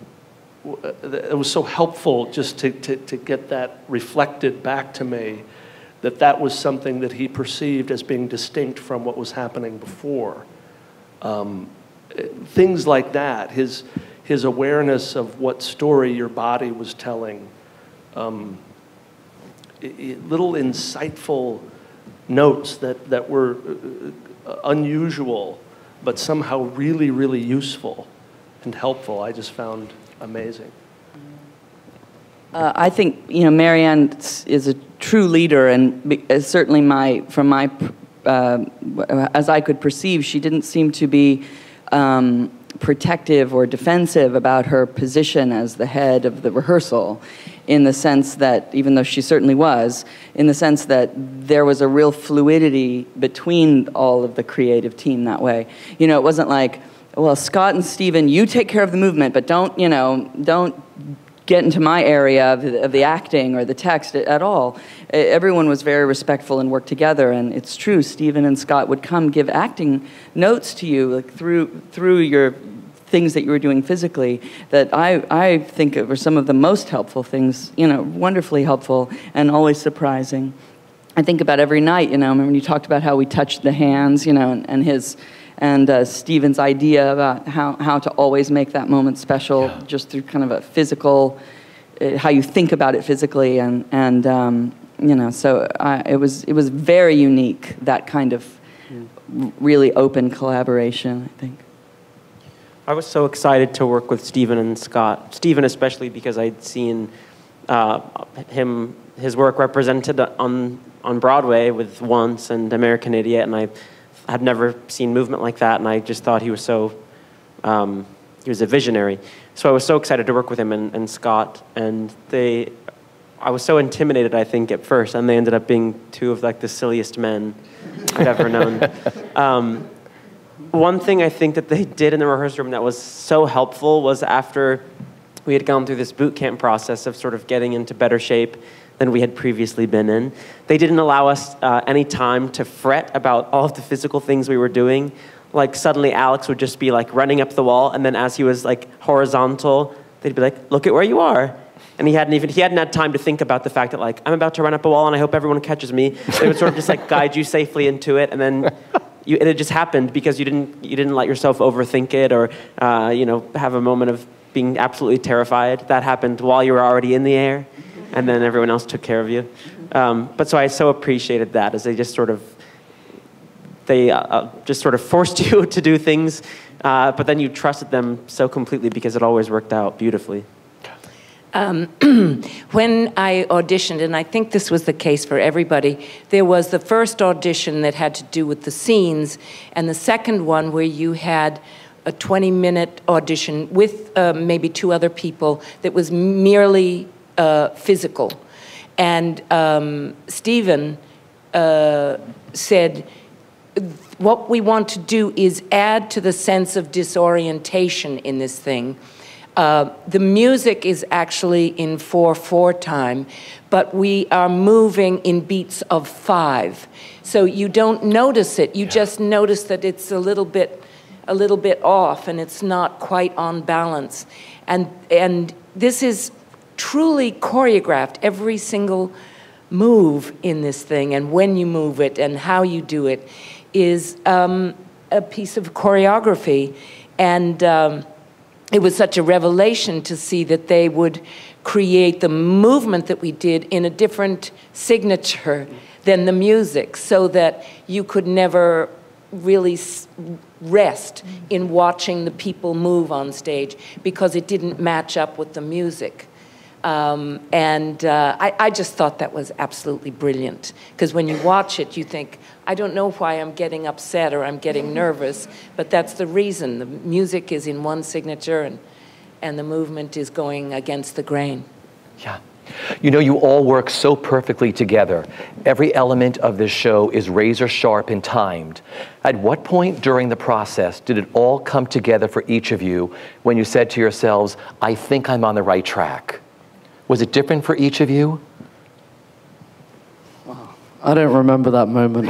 it was so helpful just to, to, to get that reflected back to me, that that was something that he perceived as being distinct from what was happening before. Um, things like that, his, his awareness of what story your body was telling, um, it, it, little insightful notes that, that were uh, unusual, but somehow really, really useful and helpful, I just found amazing. Uh, I think, you know, Marianne is a true leader, and certainly my, from my, uh, as I could perceive, she didn't seem to be um, protective or defensive about her position as the head of the rehearsal, in the sense that, even though she certainly was, in the sense that there was a real fluidity between all of the creative team that way. You know, it wasn't like, well, Scott and Stephen, you take care of the movement, but don't, you know, don't get into my area of the, of the acting or the text at all. Everyone was very respectful and worked together, and it's true, Stephen and Scott would come give acting notes to you, like through through your things that you were doing physically, that I, I think were some of the most helpful things, you know, wonderfully helpful and always surprising. I think about every night, you know, remember when you talked about how we touched the hands, you know, and, and his, and uh, Stephen's idea about how, how to always make that moment special, yeah, just through kind of a physical, uh, how you think about it physically, and, and um, you know, so uh, it was it was very unique, that kind of mm. really open collaboration, I think. I was so excited to work with Stephen and Scott. Stephen especially because I'd seen uh, him, his work represented on, on Broadway with Once and American Idiot, and I had never seen movement like that, and I just thought he was so, um, he was a visionary. So I was so excited to work with him and, and Scott, and they, I was so intimidated, I think, at first, and they ended up being two of like the silliest men I've ever known. Um, One thing I think that they did in the rehearsal room that was so helpful was after we had gone through this boot camp process of sort of getting into better shape than we had previously been in, they didn't allow us uh, any time to fret about all of the physical things we were doing. Like suddenly Alex would just be like running up the wall, and then as he was like horizontal, they'd be like, look at where you are. And he hadn't even, he hadn't had time to think about the fact that like, I'm about to run up a wall and I hope everyone catches me. They would sort of just like guide you safely into it, and then You, and it just happened because you didn't you didn't let yourself overthink it or uh, you know, have a moment of being absolutely terrified. That happened while you were already in the air, and then everyone else took care of you. Um, but so I so appreciated that, as they just sort of they uh, just sort of forced you to do things, uh, but then you trusted them so completely because it always worked out beautifully. Um, when I auditioned, and I think this was the case for everybody, there was the first audition that had to do with the scenes, and the second one where you had a twenty minute audition with uh, maybe two other people that was merely uh, physical. And um, Stephen uh, said, what we want to do is add to the sense of disorientation in this thing. Uh, the music is actually in four four time, but we are moving in beats of five. So you don't notice it. You just notice that it's a little bit, a little bit off, and it's not quite on balance. And and this is truly choreographed. Every single move in this thing, and when you move it, and how you do it, is um, a piece of choreography. And Um, it was such a revelation to see that they would create the movement that we did in a different signature than the music, so that you could never really rest in watching the people move on stage because it didn't match up with the music. Um, and uh, I, I just thought that was absolutely brilliant, because when you watch it, you think, I don't know why I'm getting upset or I'm getting nervous, but that's the reason. The music is in one signature, and, and the movement is going against the grain. Yeah. You know, you all work so perfectly together. Every element of this show is razor sharp and timed. At what point during the process did it all come together for each of you when you said to yourselves, I think I'm on the right track? Was it different for each of you? I don't remember that moment.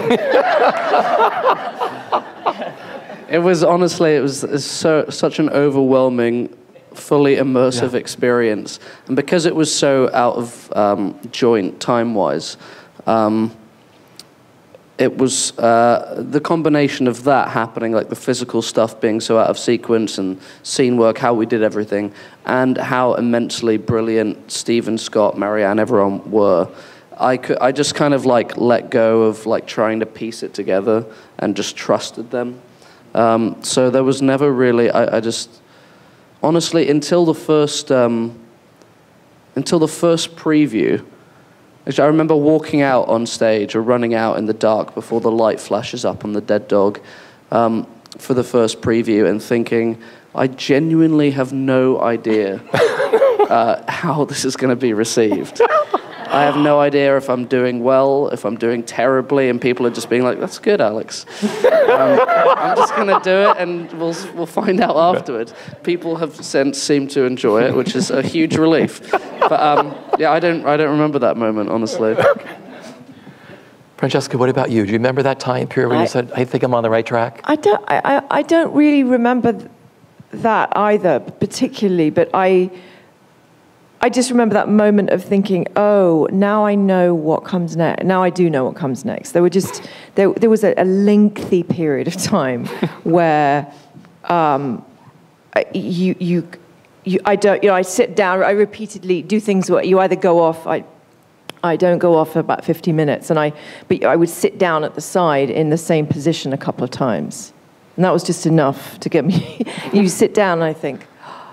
It was honestly, it was, it was so, such an overwhelming, fully immersive yeah. experience. And because it was so out of um, joint time-wise, um, it was uh, the combination of that happening, like the physical stuff being so out of sequence and scene work, how we did everything, and how immensely brilliant Stephen, Scott, Marianne, everyone were. I could, I just kind of like let go of like trying to piece it together and just trusted them. Um, so there was never really, I, I just, honestly, until the first, um, until the first preview, I remember walking out on stage or running out in the dark before the light flashes up on the dead dog um, for the first preview and thinking, I genuinely have no idea uh, how this is going to be received. I have no idea if I'm doing well, if I'm doing terribly, and people are just being like, that's good, Alex. Um, I'm just going to do it, and we'll we'll find out afterwards. People have since seemed to enjoy it, which is a huge relief. But um, yeah, I don't, I don't remember that moment, honestly. Francesca, what about you? Do you remember that time period where I, you said, I think I'm on the right track? I don't, I, I don't really remember th that either, particularly, but I... I just remember that moment of thinking, oh, now I know what comes next. Now I do know what comes next. There were just, there, there was a, a lengthy period of time where um, you, you, you, I don't, you know, I sit down, I repeatedly do things where you either go off, I, I don't go off for about fifty minutes, and I, but I would sit down at the side in the same position a couple of times. And that was just enough to get me. You sit down and I think,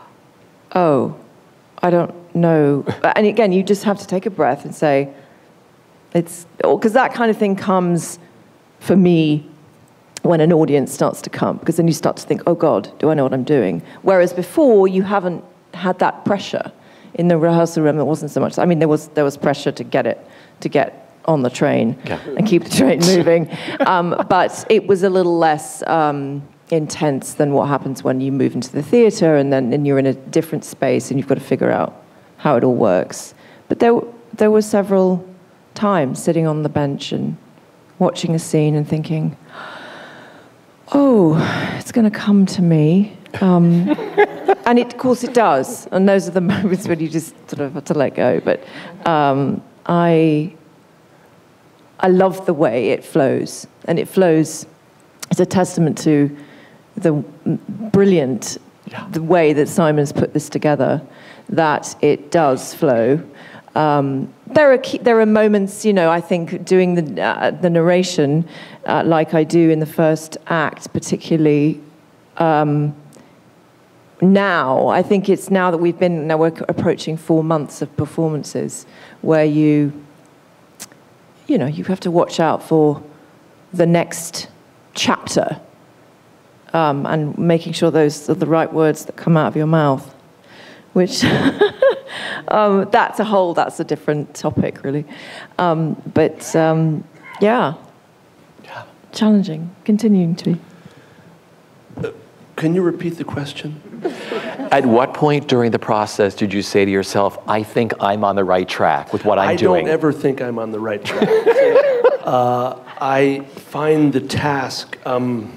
oh, I don't know. And again, you just have to take a breath and say, it's, because that kind of thing comes for me when an audience starts to come, because then you start to think, oh God, do I know what I'm doing? Whereas before, you haven't had that pressure. In the rehearsal room, it wasn't so much. I mean, there was there was pressure to get it, to get on the train yeah. and keep the train moving. Um, but it was a little less um, intense than what happens when you move into the theatre and then and you're in a different space and you've got to figure out how it all works. But there there were several times sitting on the bench and watching a scene and thinking, oh, it's going to come to me. Um, and it, of course it does. And those are the moments when you just sort of have to let go. But um, I, I love the way it flows. And it flows, it's a testament to the brilliant, yeah. the way that Simon's put this together, that it does flow. Um, there are key, there are moments, you know, I think doing the, uh, the narration, uh, like I do in the first act, particularly, um, now, I think it's now that we've been, now we're approaching four months of performances where you, you know, you have to watch out for the next chapter um, and making sure those are the right words that come out of your mouth, which, um, that's a whole, that's a different topic, really. Um, but, um, yeah, yeah, challenging, continuing to be. Uh, can you repeat the question? At what point during the process did you say to yourself, I think I'm on the right track with what I'm I doing? I don't ever think I'm on the right track. uh, I find the task, um,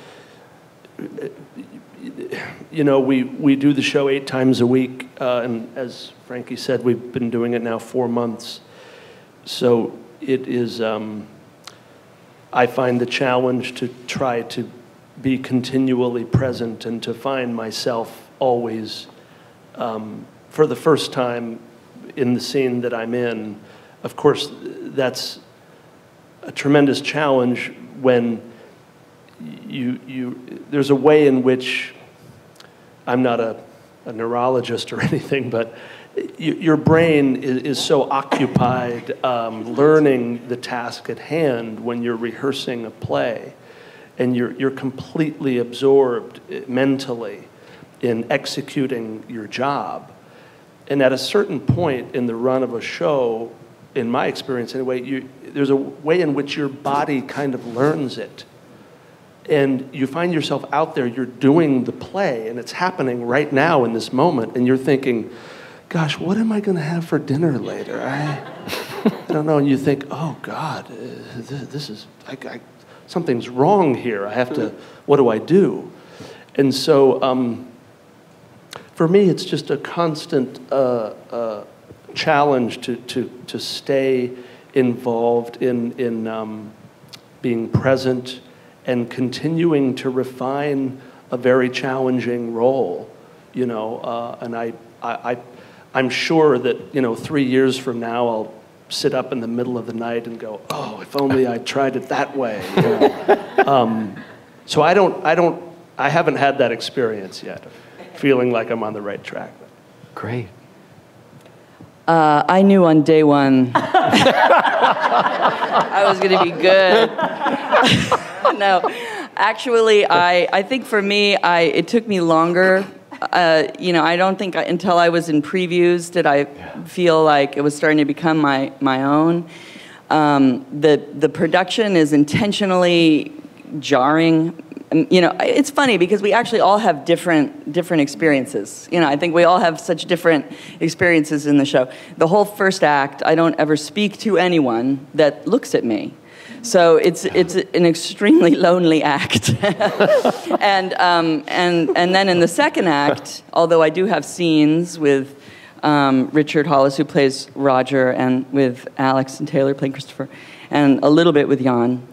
you know, we, we do the show eight times a week, uh, and as Frankie said, we've been doing it now four months. So it is, um, I find the challenge to try to be continually present and to find myself always, um, for the first time in the scene that I'm in. Of course, that's a tremendous challenge when you, you there's a way in which, I'm not a, a neurologist or anything, but you, your brain is, is so occupied um, learning the task at hand when you're rehearsing a play. And you're, you're completely absorbed mentally in executing your job. And at a certain point in the run of a show, in my experience anyway, you, there's a way in which your body kind of learns it. And you find yourself out there, you're doing the play, and it's happening right now in this moment, and you're thinking, gosh, what am I going to have for dinner later? I, I don't know. And you think, oh, God, uh, this, this is... I, I, something's wrong here. I have to, what do I do? And so um, for me, it's just a constant uh, uh, challenge to, to, to stay involved in, in um, being present and continuing to refine a very challenging role, you know, uh, and I, I, I, I'm sure that, you know, three years from now, I'll sit up in the middle of the night and go, oh, if only I tried it that way. You know? um, so I don't, I don't, I haven't had that experience yet, of feeling like I'm on the right track. Great. Uh, I knew on day one I was going to be good. No, actually, I, I think for me, I, it took me longer. Uh, you know, I don't think I, until I was in previews did I yeah. feel like it was starting to become my, my own. Um, the, the production is intentionally jarring. You know, it's funny because we actually all have different, different experiences. You know, I think we all have such different experiences in the show. The whole first act, I don't ever speak to anyone that looks at me. So it's it's an extremely lonely act, and um, and and then in the second act, although I do have scenes with um, Richard Hollis, who plays Roger, and with Alex and Taylor playing Christopher, and a little bit with Jan,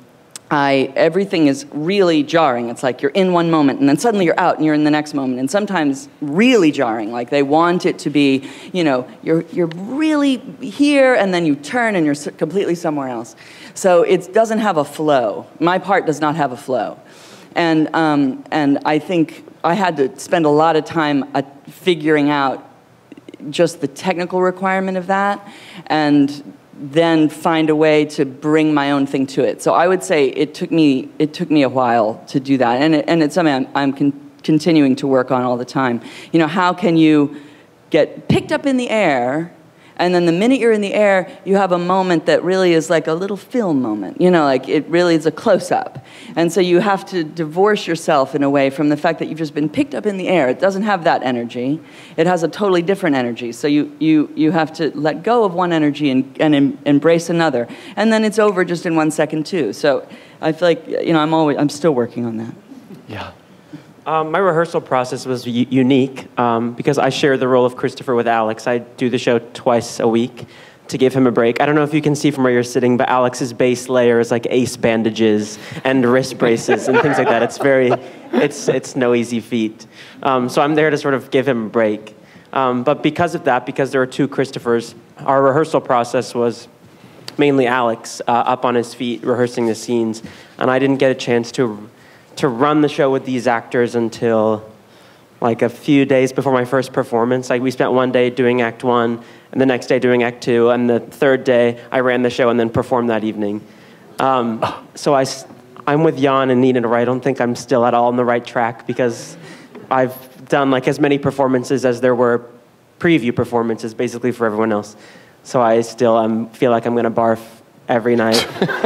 I, everything is really jarring. It's like you're in one moment and then suddenly you're out and you're in the next moment. And sometimes really jarring, like they want it to be, you know, you're, you're really here and then you turn and you're completely somewhere else. So it doesn't have a flow. My part does not have a flow. And, um, and I think I had to spend a lot of time uh, figuring out just the technical requirement of that, and then find a way to bring my own thing to it. So I would say it took me it took me a while to do that, and it, and it's something I'm, I'm con continuing to work on all the time. You know, how can you get picked up in the air, and then the minute you're in the air, you have a moment that really is like a little film moment. You know, like it really is a close-up, and so you have to divorce yourself in a way from the fact that you've just been picked up in the air. It doesn't have that energy. It has a totally different energy. So you you you have to let go of one energy and and em embrace another, and then it's over just in one second too. So I feel like, you know, I'm always I'm still working on that. Yeah. Um, my rehearsal process was unique um, because I share the role of Christopher with Alex. I do the show twice a week to give him a break. I don't know if you can see from where you're sitting, but Alex's base layer is like ace bandages and wrist braces and things like that. It's very, it's, it's no easy feat. Um, so I'm there to sort of give him a break. Um, but because of that, because there were two Christophers, our rehearsal process was mainly Alex uh, up on his feet rehearsing the scenes, and I didn't get a chance to to run the show with these actors until like a few days before my first performance. Like we spent one day doing act one, and the next day doing act two, and the third day I ran the show and then performed that evening. Um, so I, I'm with Jan and Enid, right? I don't think I'm still at all on the right track because I've done like as many performances as there were preview performances basically for everyone else. So I still um, feel like I'm gonna barf every night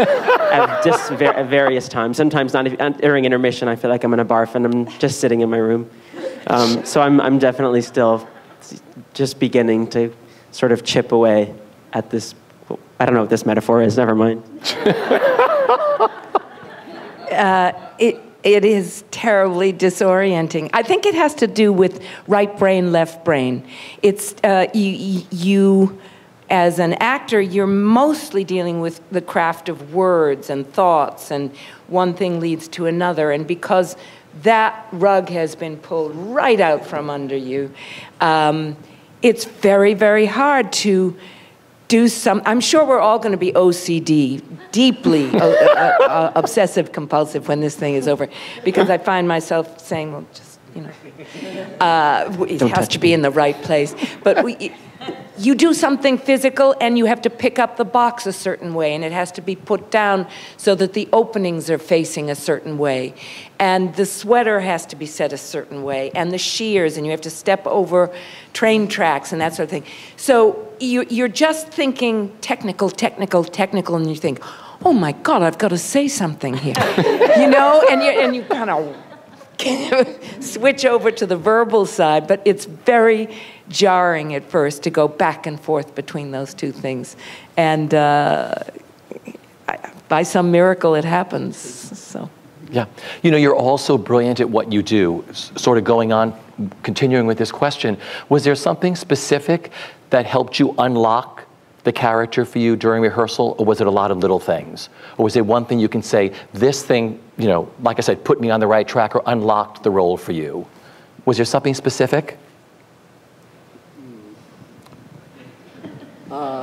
at just ver at various times. Sometimes not even, during intermission, I feel like I'm gonna barf and I'm just sitting in my room. Um, so I'm, I'm definitely still just beginning to sort of chip away at this. I don't know what this metaphor is, never mind. uh, it, it is terribly disorienting. I think it has to do with right brain, left brain. It's, uh, you, you as an actor, you're mostly dealing with the craft of words and thoughts, and one thing leads to another. And because that rug has been pulled right out from under you, um, it's very, very hard to do some. I'm sure we're all going to be O C D, deeply uh, uh, uh, obsessive compulsive when this thing is over, because I find myself saying, well, just, you know, uh, it Don't has to be me. in the right place. But we, you do something physical and you have to pick up the box a certain way, and it has to be put down so that the openings are facing a certain way. And the sweater has to be set a certain way, and the shears, and you have to step over train tracks and that sort of thing. So you, you're just thinking technical, technical, technical, and you think, oh my God, I've got to say something here. You know, and you, and you kind of switch over to the verbal side, but it's very jarring at first to go back and forth between those two things. And uh, by some miracle, it happens. So. Yeah. You know, you're also brilliant at what you do. S sort of going on, continuing with this question, was there something specific that helped you unlock the character for you during rehearsal, or was it a lot of little things? Or was there one thing you can say, this thing, you know, like I said, put me on the right track or unlocked the role for you? Was there something specific? Uh,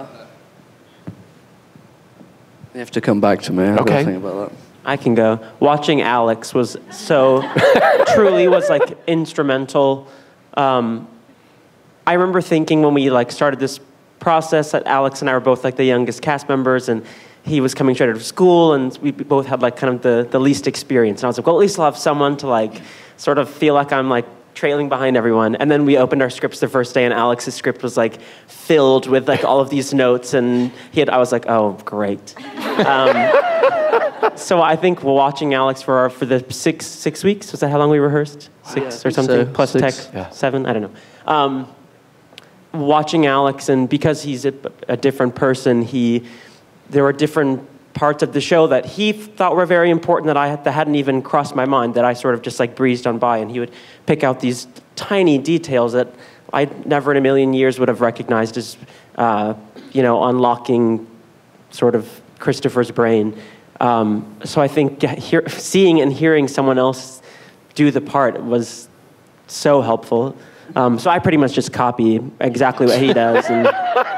you have to come back to me. I okay. Think about that. I can go. Watching Alex was so, truly was like instrumental. Um, I remember thinking when we like started this process that Alex and I were both like the youngest cast members, and he was coming straight out of school, and we both had like kind of the, the least experience. And I was like, well, at least I'll have someone to like sort of feel like I'm like trailing behind everyone. And then we opened our scripts the first day, and Alex's script was like filled with like all of these notes, and he had, I was like, oh, great. Um, so I think watching Alex for our, for the six six weeks, was that how long we rehearsed? Six yeah, or something, so. plus six. tech, yeah. seven, I don't know. Um, watching Alex, and because he's a, a different person, he, there were different parts of the show that he thought were very important that I that hadn't even crossed my mind, that I sort of just like breezed on by, and he would pick out these tiny details that I never in a million years would have recognized as, uh, you know, unlocking sort of Christopher's brain. Um, so I think hear, seeing and hearing someone else do the part was so helpful. Um, so I pretty much just copy exactly what he does. And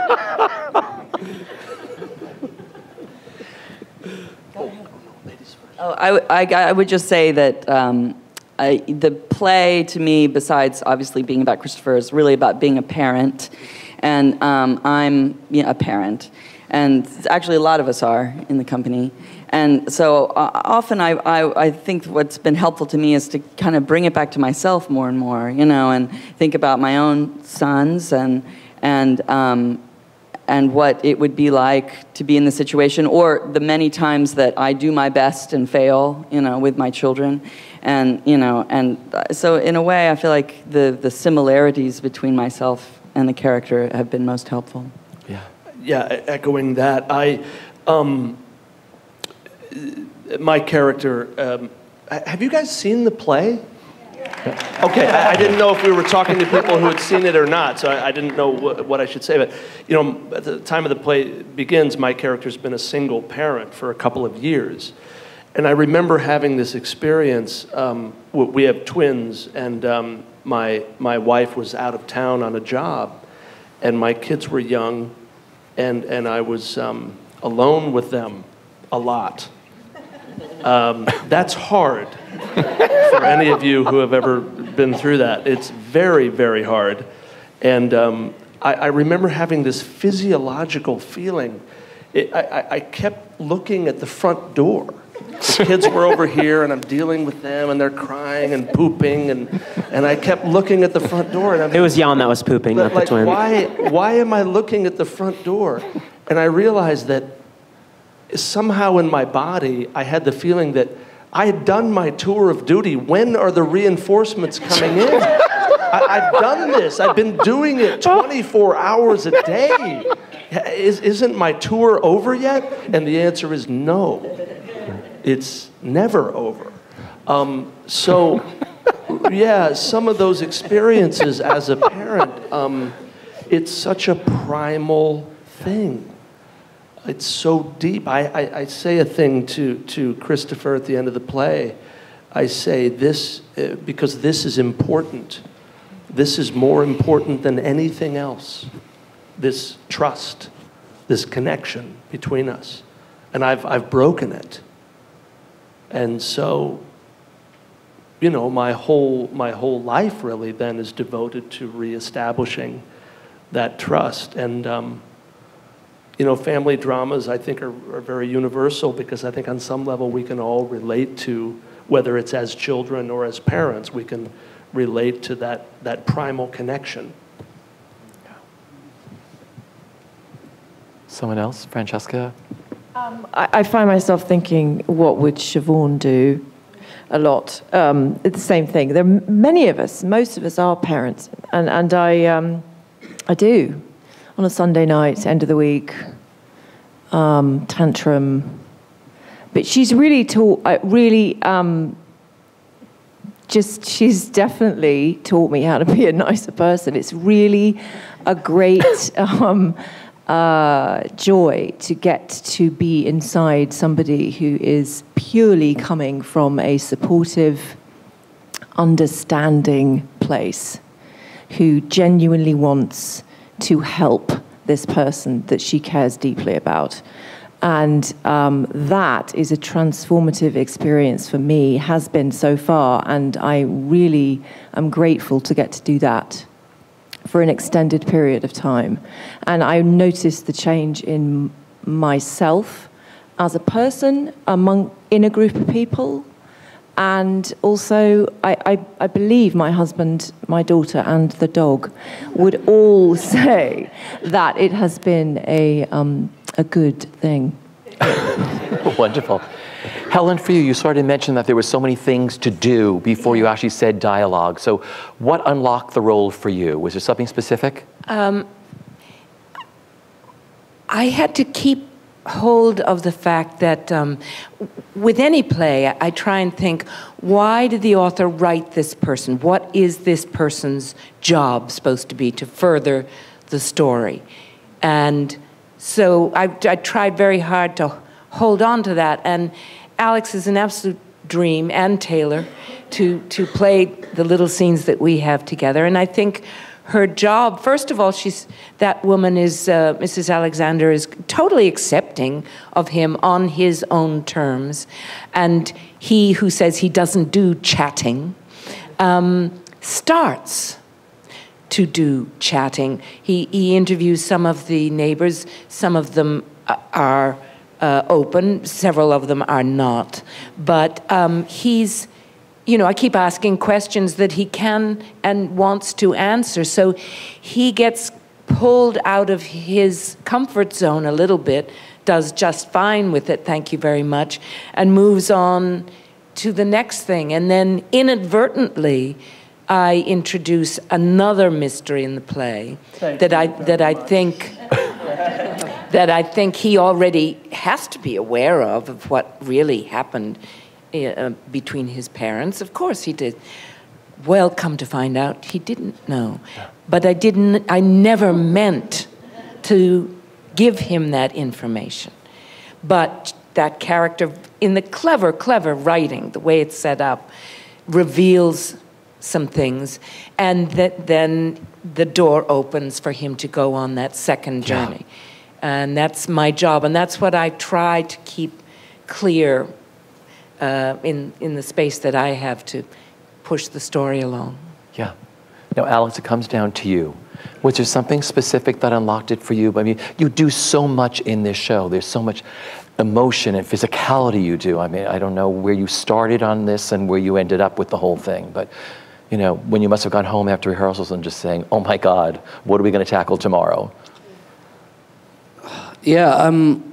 oh, I, I, I would just say that um, I, the play, to me, besides obviously being about Christopher, is really about being a parent. And um, I'm you know, a parent. And actually, a lot of us are in the company. And so uh, often I, I, I think what's been helpful to me is to kind of bring it back to myself more and more, you know, and think about my own sons and, and, um, and what it would be like to be in the situation, or the many times that I do my best and fail, you know, with my children. And, you know, and so in a way, I feel like the, the similarities between myself and the character have been most helpful. Yeah, yeah. Echoing that, I, um, my character. Um, have you guys seen the play? Okay, I, I didn't know if we were talking to people who had seen it or not, so I, I didn't know what, what I should say. But you know, at the time of the play begins, my character's been a single parent for a couple of years, and I remember having this experience. Um, we have twins, and um, my my wife was out of town on a job, and my kids were young, and and I was um, alone with them a lot. Um, that's hard for any of you who have ever been through that. It's very, very hard. And um, I, I remember having this physiological feeling. It, I, I kept looking at the front door. The kids were over here, and I'm dealing with them, and they're crying and pooping, and, and I kept looking at the front door. And I'm, it was Jan that was pooping, not like, the twin. Why, why am I looking at the front door? And I realized that somehow in my body, I had the feeling that I had done my tour of duty. When are the reinforcements coming in? I, I've done this. I've been doing it twenty-four hours a day. Is, isn't my tour over yet? And the answer is no. It's never over. Um, so, yeah, some of those experiences as a parent, um, it's such a primal thing. It's so deep. I, I, I say a thing to, to Christopher at the end of the play. I say this, uh, because this is important. This is more important than anything else. This trust, this connection between us. And I've, I've broken it. And so, you know, my whole, my whole life really then is devoted to reestablishing that trust. And, um, you know, family dramas, I think, are, are very universal, because I think on some level we can all relate to, whether it's as children or as parents, we can relate to that, that primal connection. Someone else? Francesca? Um, I, I find myself thinking, what would Siobhan do? A lot. Um, it's the same thing. There are many of us, most of us are parents, and, and I, um, I do. On a Sunday night, end of the week, um, tantrum. But she's really taught, uh, really, um, just, she's definitely taught me how to be a nicer person. It's really a great um, uh, joy to get to be inside somebody who is purely coming from a supportive, understanding place, who genuinely wants to help this person that she cares deeply about. And um, that is a transformative experience for me, has been so far, and I really am grateful to get to do that for an extended period of time. And I noticed the change in myself as a person among in a group of people. And also, I, I, I believe my husband, my daughter, and the dog would all say that it has been a, um, a good thing. Wonderful. Helen, for you, you started to mention that there were so many things to do before you actually said dialogue. So what unlocked the role for you? Was there something specific? Um, I had to keep hold of the fact that um, with any play, I try and think, why did the author write this person? What is this person's job supposed to be to further the story? And so I, I tried very hard to hold on to that. And Alex is an absolute dream, and Taylor, to, to play the little scenes that we have together. And I think her job, first of all, she's, that woman is, uh, Missus Alexander is totally accepting of him on his own terms. And he who says he doesn't do chatting, um, starts to do chatting. He, he interviews some of the neighbors. Some of them are uh, open, several of them are not. But um, he's, you know, I keep asking questions that he can and wants to answer. So he gets pulled out of his comfort zone a little bit, does just fine with it, thank you very much, and moves on to the next thing. And then inadvertently, I introduce another mystery in the play Thank that I that I think that I think he already has to be aware of of what really happened uh, between his parents. Of course he did. Well, come to find out, he didn't know. But I didn't. I never meant to give him that information. But that character, in the clever, clever writing, the way it's set up, reveals some things, and that then the door opens for him to go on that second journey. Yeah. And that's my job, and that's what I try to keep clear uh, in, in the space that I have to push the story along. Yeah. Now, Alex, it comes down to you. Was there something specific that unlocked it for you? I mean, you do so much in this show. There's so much emotion and physicality you do. I mean, I don't know where you started on this and where you ended up with the whole thing, but you know, when you must have gone home after rehearsals and just saying, oh my God, what are we going to tackle tomorrow? Yeah, um,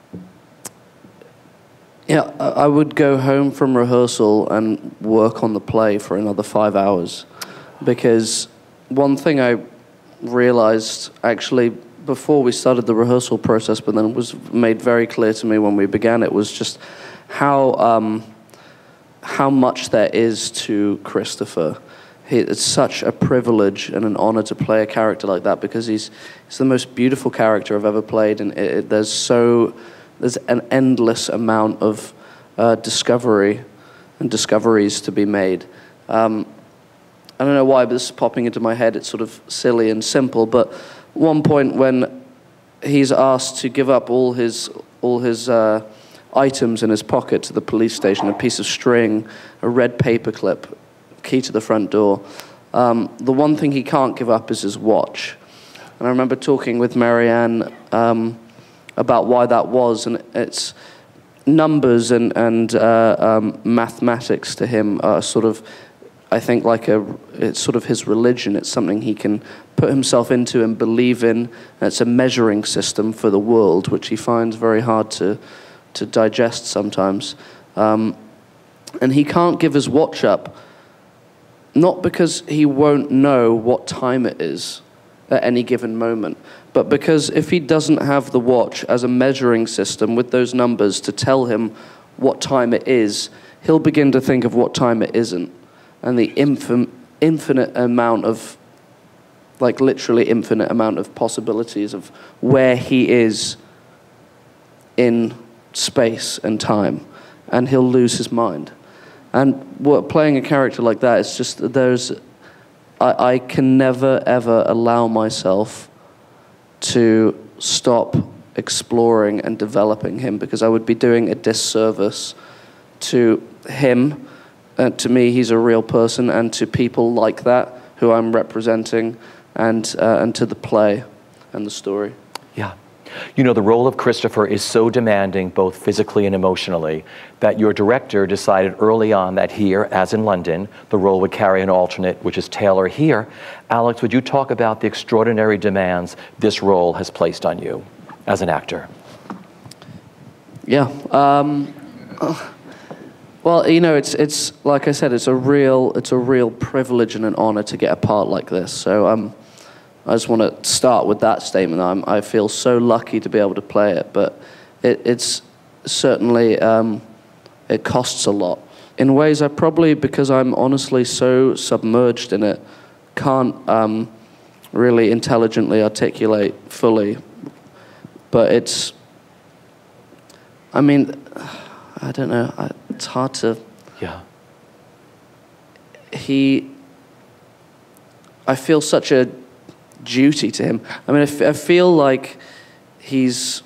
yeah, I would go home from rehearsal and work on the play for another five hours. Because one thing I realized actually before we started the rehearsal process, but then was made very clear to me when we began it, was just how um, how much there is to Christopher. He, it's such a privilege and an honor to play a character like that, because he's he's the most beautiful character I've ever played, and it, it, there's so there's an endless amount of uh, discovery and discoveries to be made. Um, I don't know why, but this is popping into my head. It's sort of silly and simple, but one point when he's asked to give up all his all his uh, items in his pocket to the police station, a piece of string, a red paper clip, key to the front door. Um, the one thing he can't give up is his watch. And I remember talking with Marianne um, about why that was, and it's numbers and, and uh, um, mathematics to him are sort of, I think, like a, it's sort of his religion. It's something he can put himself into and believe in. And it's a measuring system for the world, which he finds very hard to, to digest sometimes. Um, and he can't give his watch up, not because he won't know what time it is at any given moment, but because if he doesn't have the watch as a measuring system with those numbers to tell him what time it is, he'll begin to think of what time it isn't. And the infin infinite amount of, like literally infinite amount of possibilities of where he is in space and time, and he'll lose his mind. And what, playing a character like that, it's just, there's, I, I can never ever allow myself to stop exploring and developing him, because I would be doing a disservice to him. Uh, to me, he's a real person, and to people like that who I'm representing, and uh, and to the play and the story. Yeah. You know, the role of Christopher is so demanding, both physically and emotionally, that your director decided early on that here, as in London, the role would carry an alternate, which is Taylor here. Alex, would you talk about the extraordinary demands this role has placed on you as an actor? Yeah. Um, uh, Well, you know, it's it's like I said, it's a real it's a real privilege and an honor to get a part like this. So um, I just want to start with that statement. I'm, I feel so lucky to be able to play it, but it, it's certainly um, it costs a lot in ways I probably, because I'm honestly so submerged in it, can't um, really intelligently articulate fully. But it's I mean, I don't know. I, it's hard to... Yeah. He... I feel such a duty to him. I mean, I, f I feel like he's...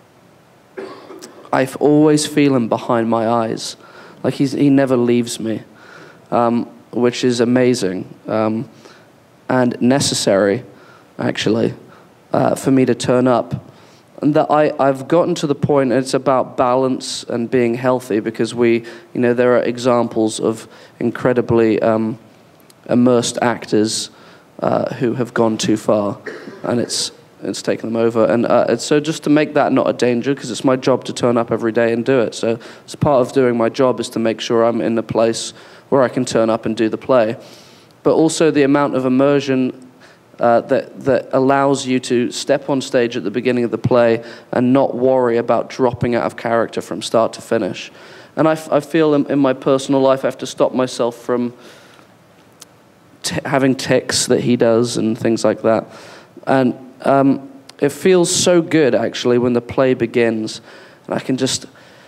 I always feel him behind my eyes. Like he's, he never leaves me, um, which is amazing um, and necessary, actually, uh, for me to turn up. And that I, I've gotten to the point, it's about balance and being healthy, because we, you know, there are examples of incredibly um, immersed actors uh, who have gone too far, and it's, it's taken them over. And uh, so just to make that not a danger, because it's my job to turn up every day and do it. So as part of doing my job is to make sure I'm in a place where I can turn up and do the play. But also the amount of immersion Uh, that, that allows you to step on stage at the beginning of the play and not worry about dropping out of character from start to finish. And I, f I feel in, in my personal life I have to stop myself from t having tics that he does and things like that. And um, it feels so good, actually, when the play begins, and I can just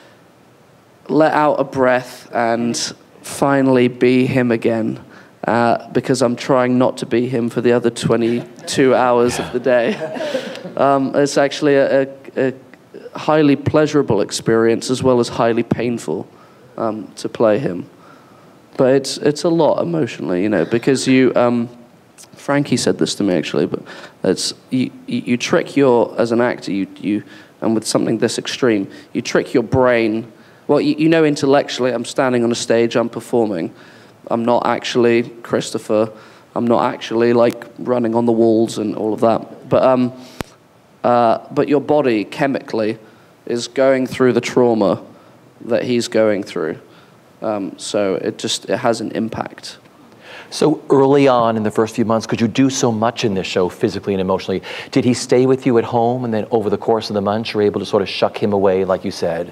let out a breath and finally be him again. Uh, because I'm trying not to be him for the other twenty-two hours yeah. of the day. Um, it's actually a, a, a highly pleasurable experience as well as highly painful um, to play him. But it's, it's a lot emotionally, you know, because you, um, Frankie said this to me actually, but it's, you, you, you trick your, as an actor, you, you, and with something this extreme, you trick your brain. Well, you, you know intellectually I'm standing on a stage, I'm performing. I'm not actually Christopher. I'm not actually like running on the walls and all of that. But um, uh, but your body chemically is going through the trauma that he's going through. Um, so it just it has an impact. So early on in the first few months, because you do so much in this show physically and emotionally, did he stay with you at home, and then over the course of the months you're able to sort of shuck him away, like you said?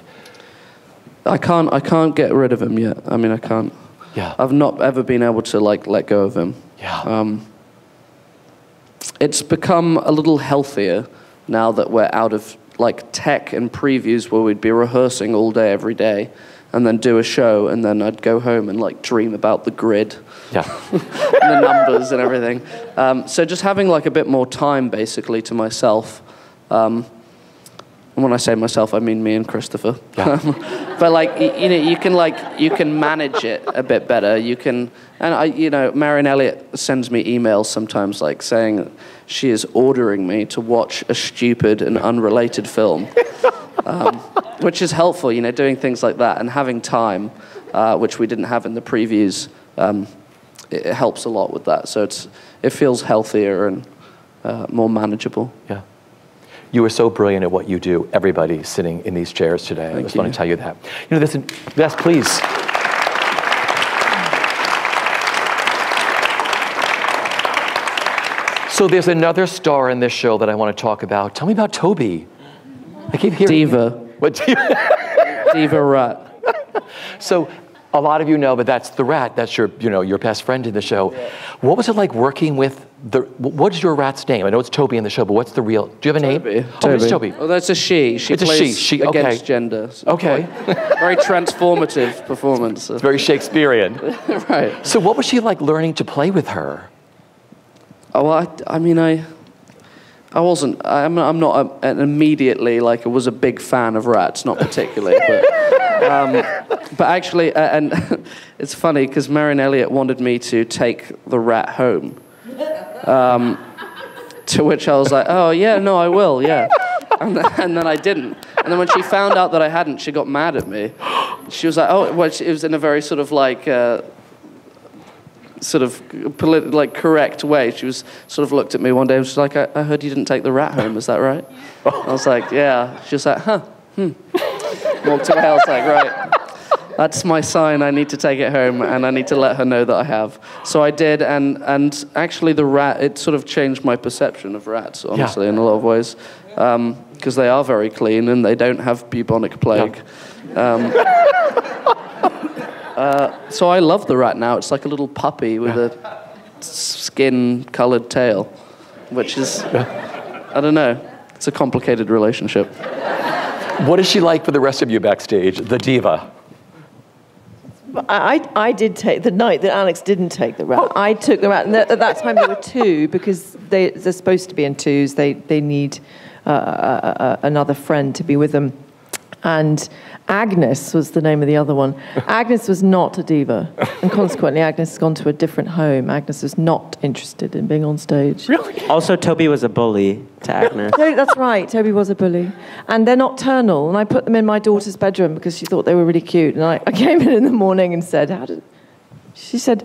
I can't I can't get rid of him yet. I mean, I can't. Yeah. I've not ever been able to like let go of him. Yeah. Um, it's become a little healthier now that we're out of like tech and previews where we'd be rehearsing all day every day, and then do a show, and then I'd go home and like dream about the grid, yeah, and the numbers and everything. Um, so just having like a bit more time basically to myself. Um, And when I say myself, I mean me and Christopher. Yeah. But like, you, you know, you can like, you can manage it a bit better. You can, and I, you know, Marion Elliott sends me emails sometimes like saying she is ordering me to watch a stupid and unrelated film, um, which is helpful, you know, doing things like that and having time, uh, which we didn't have in the previews. Um, it, it helps a lot with that. So it's, it feels healthier and uh, more manageable. Yeah. You are so brilliant at what you do, everybody sitting in these chairs today. Thank I just you. want to tell you that. You know, this, yes, please. So there's another star in this show that I want to talk about. Tell me about Toby. I keep hearing... Diva. What, Diva? Diva rat. So a lot of you know, but that's the rat. That's your, you know, your best friend in the show. Yeah. What was it like working with the, what's your rat's name? I know it's Toby in the show, but what's the real, do you have a name? Toby. Oh, Toby. it's Toby. Oh, that's a she. She it's plays a she. she okay. against gender. So okay. Very transformative performance. It's very Shakespearean. Right. So what was she like learning to play with her? Oh, well, I, I mean, I, I wasn't, I'm, I'm not a, an immediately, like, I was a big fan of rats, not particularly, but, um, but actually, uh, and it's funny, because Marion Elliott wanted me to take the rat home, um, to which I was like, oh, yeah, no, I will, yeah, and, and then I didn't, and then when she found out that I hadn't, she got mad at me. She was like, oh, well, it was in a very sort of, like, uh, sort of polit like correct way. She was sort of looked at me one day and she was like, I, I heard you didn't take the rat home, is that right? I was like, yeah. She was like, huh, hmm. Walked away, I was like, right, that's my sign, I need to take it home and I need to let her know that I have. So I did, and, and actually the rat, it sort of changed my perception of rats, honestly, yeah. in a lot of ways. Because um, they are very clean and they don't have bubonic plague. Yeah. Um, Uh, so I love the rat now. It's like a little puppy with yeah. a skin-colored tail, which is, yeah. I don't know, it's a complicated relationship. What is she like for the rest of you backstage, the diva? I, I did take, the night that Alex didn't take the rat, I took the rat, and at that time there were two, because they, they're supposed to be in twos, they, they need uh, uh, uh, another friend to be with them. And Agnes was the name of the other one. Agnes was not a diva, and consequently Agnes has gone to a different home. Agnes was not interested in being on stage. Really? Also, Toby was a bully to Agnes. No, that's right, Toby was a bully. And they're nocturnal, and I put them in my daughter's bedroom because she thought they were really cute. And I, I came in in the morning and said, how did... She said,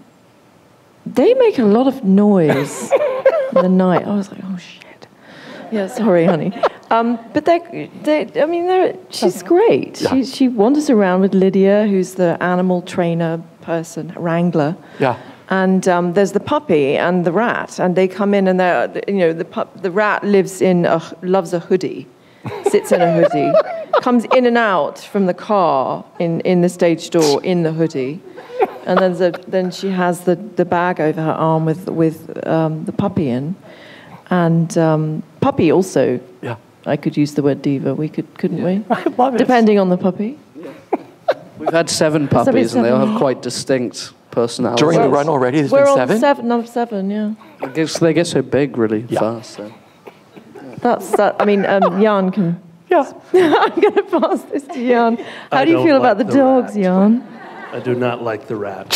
they make a lot of noise in the night. I was like, oh, shit. Yeah, sorry, honey. Um, but they, they, I mean, they're, she's great. Yeah. She, she wanders around with Lydia, who's the animal trainer person, wrangler. Yeah. And um, there's the puppy and the rat, and they come in, and they're, you know, the pup, the rat lives in, a, loves a hoodie, sits in a hoodie, comes in and out from the car in, in the stage door in the hoodie, and then the, then she has the, the bag over her arm with with um, the puppy in, and um, puppy also. Yeah. I could use the word diva. We could, couldn't we? I love it. Depending on the puppy. We've had seven puppies, and they all have quite distinct personalities. During the run already, there's We're been on seven? seven, number seven, yeah. I guess they get so big really Yeah. fast. So. That's that. I mean, um, Jan can. Yeah. I'm going to pass this to Jan. How I do you don't feel about like the the dogs, rat. Jan? I do not like the rat.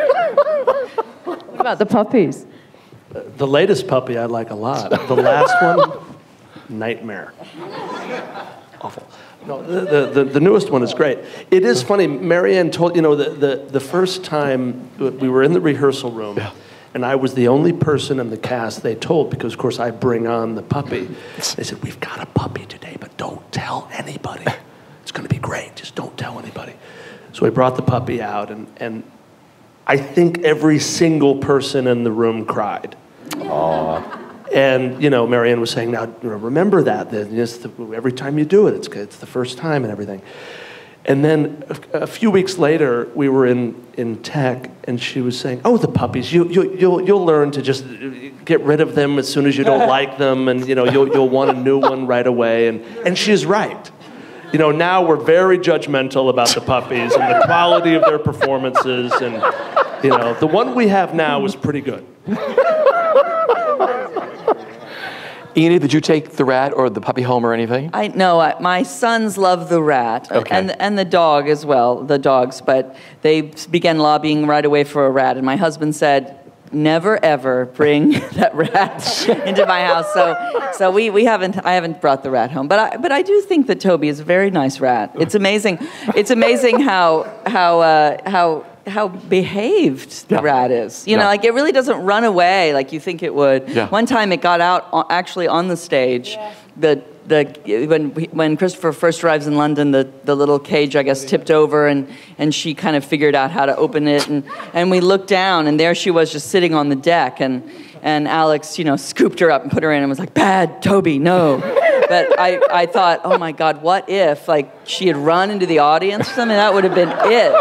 What about the puppies? The latest puppy I like a lot. The last one, nightmare. Awful. No, the, the, the newest one is great. It is funny, Marianne told, you know, the, the, the first time we were in the rehearsal room, Yeah. and I was the only person in the cast they told, because of course I bring on the puppy. They said, we've got a puppy today, but don't tell anybody. It's going to be great, just don't tell anybody. So we brought the puppy out, and, and I think every single person in the room cried. Aww. And, you know, Marianne was saying, now, you know, remember that. that just the, every time you do it, it's, it's the first time and everything. And then a, a few weeks later, we were in, in tech, and she was saying, oh, the puppies, you, you, you'll, you'll learn to just get rid of them as soon as you don't like them, and, you know, you'll, you'll want a new one right away. And, and she's right. You know, now we're very judgmental about the puppies and the quality of their performances. And, you know, the one we have now is pretty good. Enid, did you take the rat or the puppy home or anything? I no, I, my sons love the rat, Okay. and and the dog as well, the dogs. But they began lobbying right away for a rat, and my husband said, "Never ever bring that rat into my house." So, so we, we haven't I haven't brought the rat home, but I but I do think that Toby is a very nice rat. It's amazing, it's amazing how how uh, how. how behaved the Yeah. rat is. You Yeah. know, like it really doesn't run away like you think it would. Yeah. One time it got out o- actually on the stage. The the when when Christopher first arrives in London, the, the little cage I guess tipped over, and, and she kind of figured out how to open it, and, and we looked down, and there she was just sitting on the deck, and and Alex, you know, scooped her up and put her in and was like, "Bad, Toby, no." But I, I thought, oh my God, what if like she had run into the audience or something? That would have been it.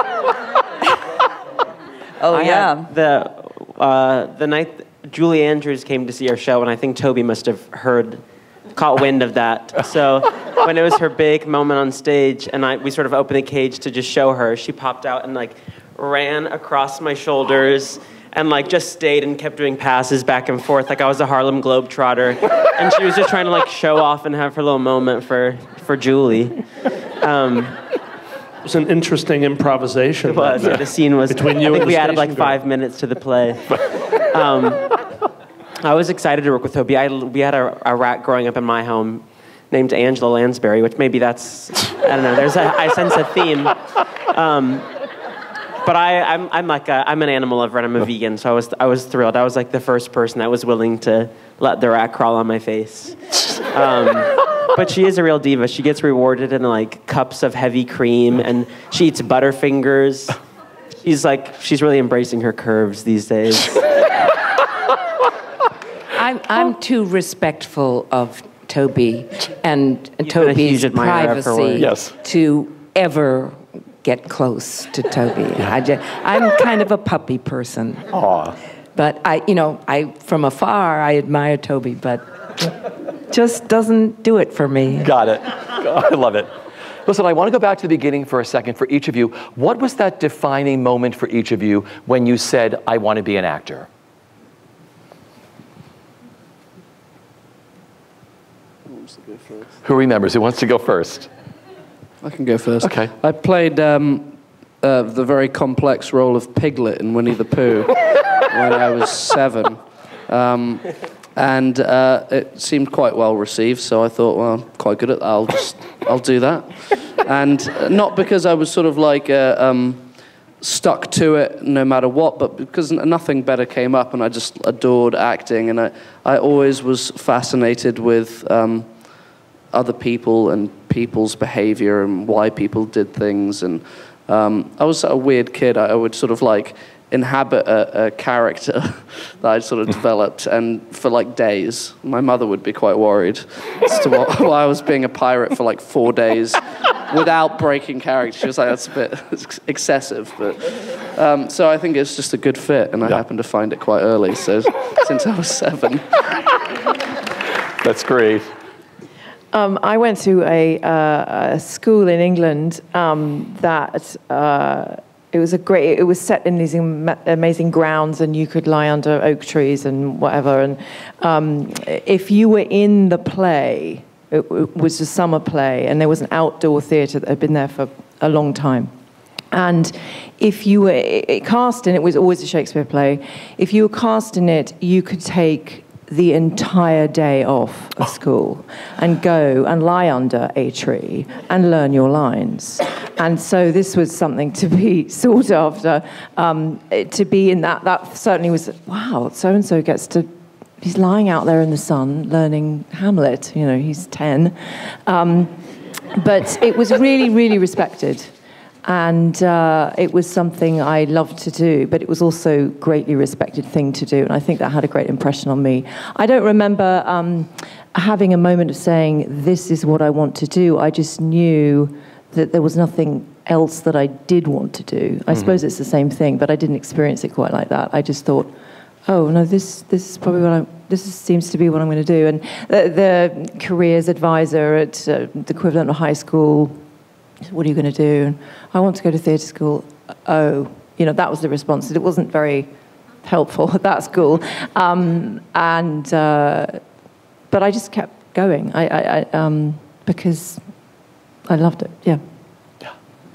Oh, I yeah. had the uh, the night Julie Andrews came to see our show, and I think Toby must have heard, caught wind of that. So when it was her big moment on stage, and I we sort of opened the cage to just show her, she popped out and like ran across my shoulders and like just stayed and kept doing passes back and forth like I was a Harlem Globetrotter. And she was just trying to like show off and have her little moment for for Julie. Um, It was an interesting improvisation. It was. Yeah, the scene was. Between you I think and we the added like station girl. five minutes to the play. Um, I was excited to work with Toby. I, we had a, a rat growing up in my home named Angela Lansbury, which maybe that's, I don't know, there's a, I sense a theme. Um, but I, I'm, I'm like a, I'm an animal lover and I'm a vegan, so I was, I was thrilled. I was like the first person that was willing to let the rat crawl on my face. Um, But she is a real diva. She gets rewarded in like cups of heavy cream, and she eats Butterfingers. She's like, she's really embracing her curves these days. I'm, I'm too respectful of Toby and been a Toby's huge admirer of her work. privacy Yes. to ever get close to Toby. I just, I'm kind of a puppy person. Aw. But I, you know, I from afar I admire Toby, but just doesn't do it for me. Got it. I love it. Listen, I want to go back to the beginning for a second for each of you. What was that defining moment for each of you when you said, I want to be an actor? Who wants to go first? Who remembers? Who wants to go first? I can go first. Okay. I played um, uh, the very complex role of Piglet in Winnie the Pooh when I was seven. Um, and uh, it seemed quite well received, so I thought, well, I'm quite good at that. I'll just, I'll do that. And not because I was sort of like uh, um, stuck to it no matter what, but because nothing better came up, and I just adored acting, and I, I always was fascinated with um, other people and people's behavior and why people did things. And um, I was a weird kid. I, I would sort of like inhabit a, a character that I'd sort of developed, and for like days. My mother would be quite worried as to what, why I was being a pirate for like four days without breaking character. She was like, that's a bit excessive. But um, so I think it's just a good fit, and I yeah. happened to find it quite early, so since I was seven. That's great. Um, I went to a, uh, a school in England um, that uh, it was a great. It was set in these am amazing grounds, and you could lie under oak trees and whatever. And um, if you were in the play, it, it was a summer play, and there was an outdoor theatre that had been there for a long time. And if you were it, it cast in, it was always a Shakespeare play. If you were cast in it, you could take the entire day off of school and go and lie under a tree and learn your lines. And so this was something to be sought after, um, to be in that, that certainly was, wow, so-and-so gets to, he's lying out there in the sun learning Hamlet, you know, he's ten. Um, but it was really, really respected. And uh, it was something I loved to do, but it was also a greatly respected thing to do, and I think that had a great impression on me. I don't remember um, having a moment of saying, this is what I want to do. I just knew that there was nothing else that I did want to do. I mm-hmm. suppose it's the same thing, but I didn't experience it quite like that. I just thought, oh, no, this this is probably what I'm, this is, seems to be what I'm going to do. And the, the careers advisor at uh, the equivalent of high school, what are you going to do? And I want to go to theatre school. Oh, you know, that was the response. It wasn't very helpful at that school. Um, and, uh, but I just kept going I, I, I, um, because I loved it, yeah. Yeah.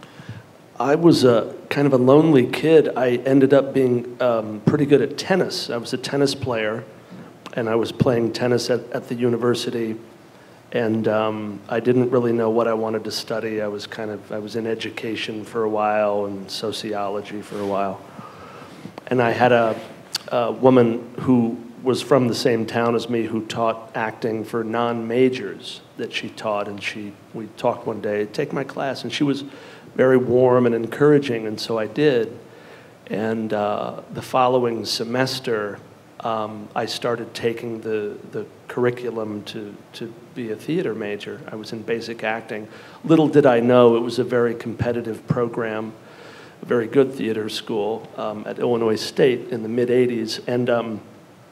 I was a kind of a lonely kid. I ended up being um, pretty good at tennis. I was a tennis player, and I was playing tennis at, at the university. And um, I didn't really know what I wanted to study. I was kind of, I was in education for a while and sociology for a while. And I had a, a woman who was from the same town as me who taught acting for non-majors that she taught. And she, we talked one day, take my class. And she was very warm and encouraging, and so I did. And uh, the following semester, um, I started taking the, the curriculum to, to be a theater major. I was in basic acting. Little did I know it was a very competitive program, a very good theater school um, at Illinois State in the mid eighties. And um,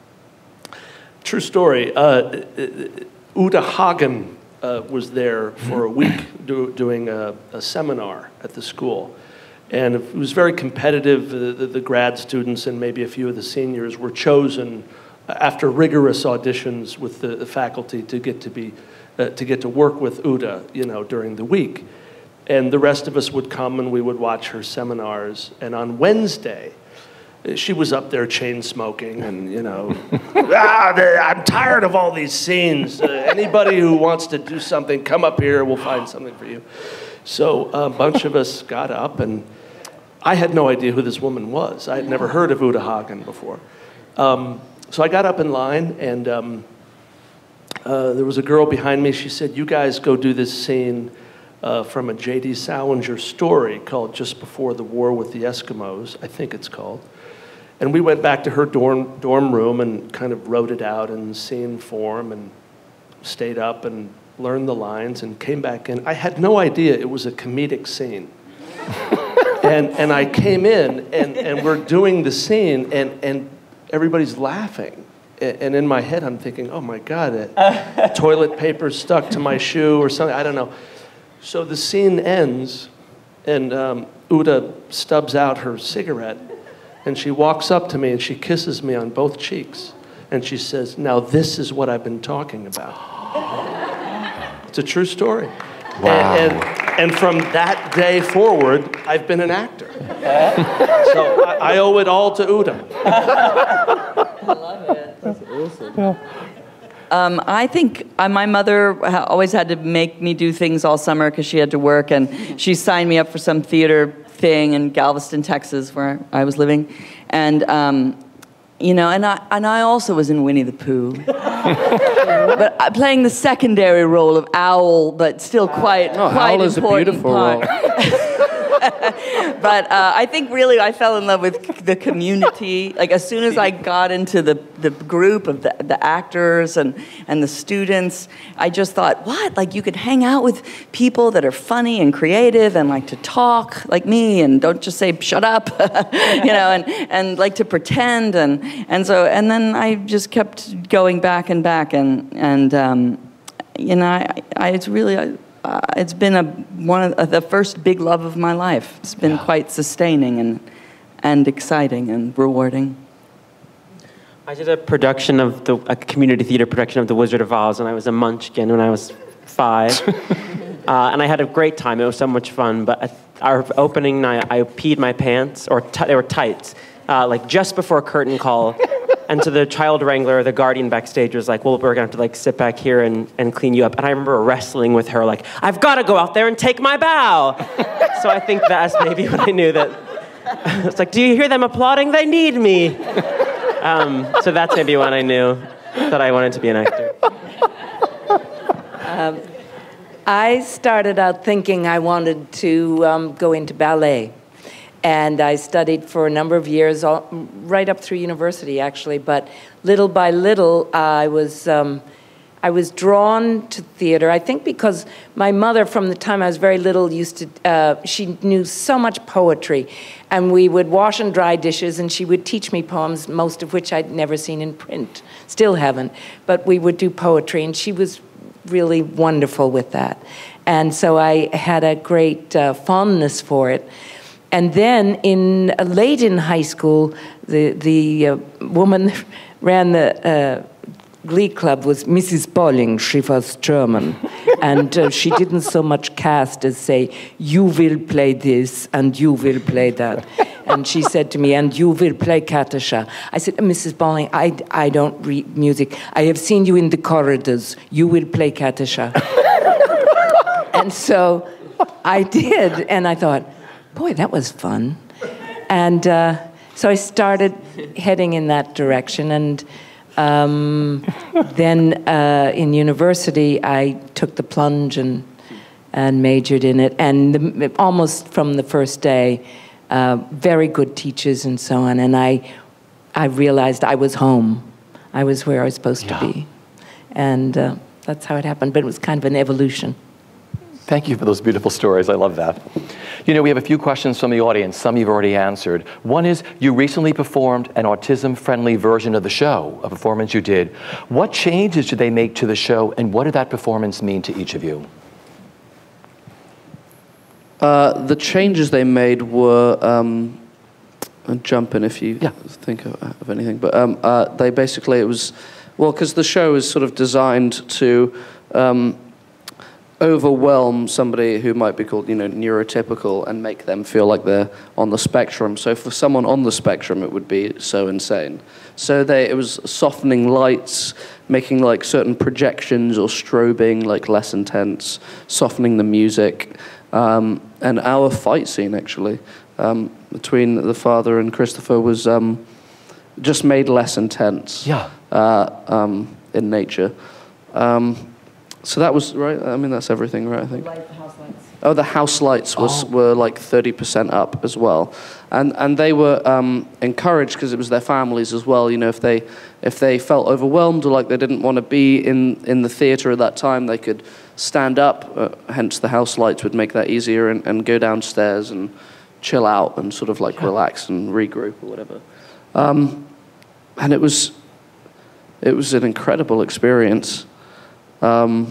true story, uh, Uta Hagen uh, was there for a week do, doing a, a seminar at the school. And it was very competitive. The, the, the grad students and maybe a few of the seniors were chosen after rigorous auditions with the, the faculty to get to be, uh, to get to work with Uta, you know, during the week. And the rest of us would come and we would watch her seminars. And on Wednesday, she was up there chain smoking and, you know, ah, I'm tired of all these scenes. Uh, anybody who wants to do something, come up here, we'll find something for you. So a bunch of us got up, and I had no idea who this woman was. I had never heard of Uta Hagen before. Um, so I got up in line, and um, uh, there was a girl behind me. She said, you guys go do this scene uh, from a J D Salinger story called Just Before the War with the Eskimos, I think it's called. And we went back to her dorm, dorm room and kind of wrote it out in scene form and stayed up and learned the lines and came back in. I had no idea it was a comedic scene. and, and I came in and, and we're doing the scene and, and everybody's laughing. and in my head I'm thinking, oh my God, uh, toilet paper stuck to my shoe or something, I don't know. So the scene ends, and um, Uta stubs out her cigarette, and she walks up to me and she kisses me on both cheeks, and she says, now this is what I've been talking about. It's a true story. Wow. And, and, and from that day forward, I've been an actor. So I, I owe it all to Uta. I love it. That's awesome. Um, I think uh, my mother ha always had to make me do things all summer because she had to work, and she signed me up for some theater thing in Galveston, Texas, where I was living. And, um, you know, and I, and I also was in Winnie the Pooh. But uh, playing the secondary role of Owl, but still quite, oh, quite Owl is a beautiful part. role. But uh, I think really I fell in love with the community. Like as soon as I got into the, the group of the, the actors and, and the students, I just thought, what? Like you could hang out with people that are funny and creative and like to talk like me and don't just say, shut up, you know, and, and like to pretend. And, and so, and then I just kept going back and back and, and um, you know, I, I, it's really, I, Uh, it's been a, one of uh, the first big love of my life. It's been yeah. quite sustaining and, and exciting and rewarding. I did a production of the, a community theater production of The Wizard of Oz, and I was a munchkin when I was five. uh, and I had a great time. It was so much fun. But at our opening night, I peed my pants, or t they were tights, uh, like just before curtain call. And so the child wrangler, the guardian backstage was like, well, we're gonna have to like sit back here and, and clean you up. And I remember wrestling with her like, I've gotta go out there and take my bow. So I think that's maybe when I knew that. It's like, do you hear them applauding? They need me. Um, so that's maybe when I knew that I wanted to be an actor. Um, I started out thinking I wanted to um, go into ballet. And I studied for a number of years, all, right up through university, actually. But little by little, I was, um, I was drawn to theater. I think because my mother, from the time I was very little, used to, uh, she knew so much poetry. And we would wash and dry dishes, and she would teach me poems, most of which I'd never seen in print, still haven't. But we would do poetry, and she was really wonderful with that. And so I had a great uh, fondness for it. And then, in uh, late in high school, the the uh, woman that ran the uh, glee club was Missus Bolling. She was German, and uh, she didn't so much cast as say, "You will play this and you will play that." And she said to me, "And you will play Katasha." I said, "Missus Bolling, I I don't read music. I have seen you in the corridors. You will play Katasha." And so I did, and I thought, boy, that was fun. And uh, so I started heading in that direction. And um, then uh, in university, I took the plunge and, and majored in it. And the, almost from the first day, uh, very good teachers and so on. And I, I realized I was home. I was where I was supposed yeah. to be. And uh, that's how it happened. But it was kind of an evolution. Thank you for those beautiful stories. I love that. You know, we have a few questions from the audience. Some you've already answered. One is, you recently performed an autism-friendly version of the show, a performance you did. What changes did they make to the show, and what did that performance mean to each of you? Uh, the changes they made were, um, and jump in if you yeah. think of, of anything, but um, uh, they basically, it was, well, because the show is sort of designed to um, overwhelm somebody who might be called, you know, neurotypical and make them feel like they're on the spectrum. So for someone on the spectrum, it would be so insane. So they, it was softening lights, making like certain projections or strobing like less intense, softening the music, um, and our fight scene actually um, between the father and Christopher was um, just made less intense. Yeah. Uh, um, in nature. Um, So that was, right, I mean, that's everything, right, I think? Light, the house lights. Oh, the house lights was, oh. were like thirty percent up as well. And, and they were um, encouraged, because it was their families as well, you know, if they, if they felt overwhelmed or like they didn't want to be in, in the theater at that time, they could stand up, uh, hence the house lights would make that easier, and, and go downstairs and chill out and sort of like yeah. relax and regroup or whatever. Um, and it was... it was an incredible experience. Um,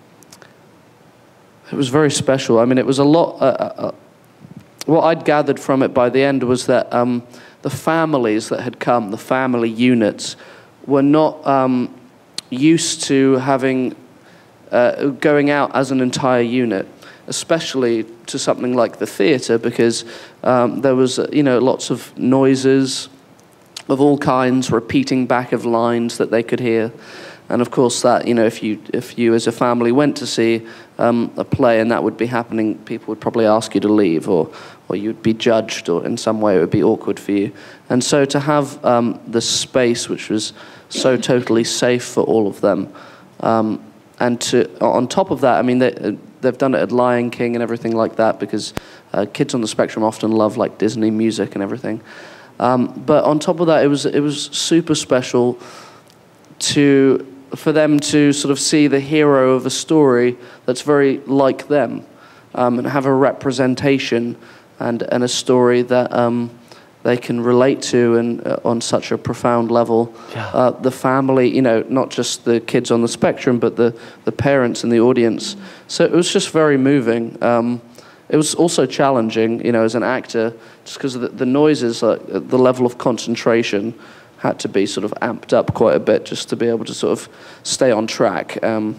it was very special. I mean, it was a lot. Uh, uh, what I'd gathered from it by the end was that um, the families that had come, the family units, were not um, used to having uh, going out as an entire unit, especially to something like the theatre, because um, there was, uh, you know, lots of noises of all kinds, repeating back of lines that they could hear. And of course that, you know, if you, if you as a family went to see um, a play and that would be happening, people would probably ask you to leave, or, or you'd be judged, or in some way it would be awkward for you. And so to have um, the space which was so totally safe for all of them, um, and to, on top of that, I mean, they, they've done it at Lion King and everything like that, because uh, kids on the spectrum often love like Disney music and everything. Um, but on top of that, it was, it was super special to, for them to sort of see the hero of a story that's very like them, um, and have a representation and, and a story that um, they can relate to, and uh, on such a profound level. Yeah. Uh, the family, you know, not just the kids on the spectrum, but the, the parents and the audience. So it was just very moving. Um, it was also challenging, you know, as an actor, just because of the, the noises, uh, the level of concentration had to be sort of amped up quite a bit just to be able to sort of stay on track. Um,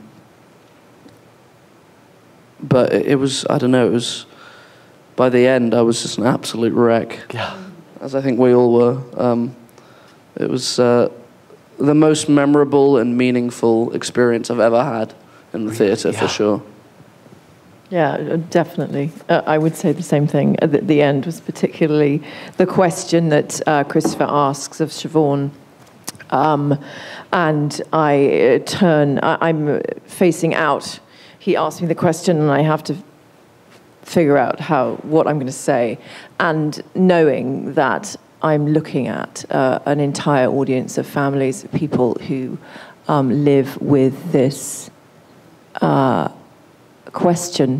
but it, it was, I don't know, it was, by the end, I was just an absolute wreck. Yeah. As I think we all were. Um, it was uh, the most memorable and meaningful experience I've ever had in the theatre, yeah. for sure. Yeah, definitely. Uh, I would say the same thing. At the, the end was particularly the question that uh, Christopher asks of Siobhan. Um, and I uh, turn, I, I'm facing out. He asks me the question and I have to figure out how, what I'm going to say. And knowing that I'm looking at uh, an entire audience of families, people who um, live with this uh, question,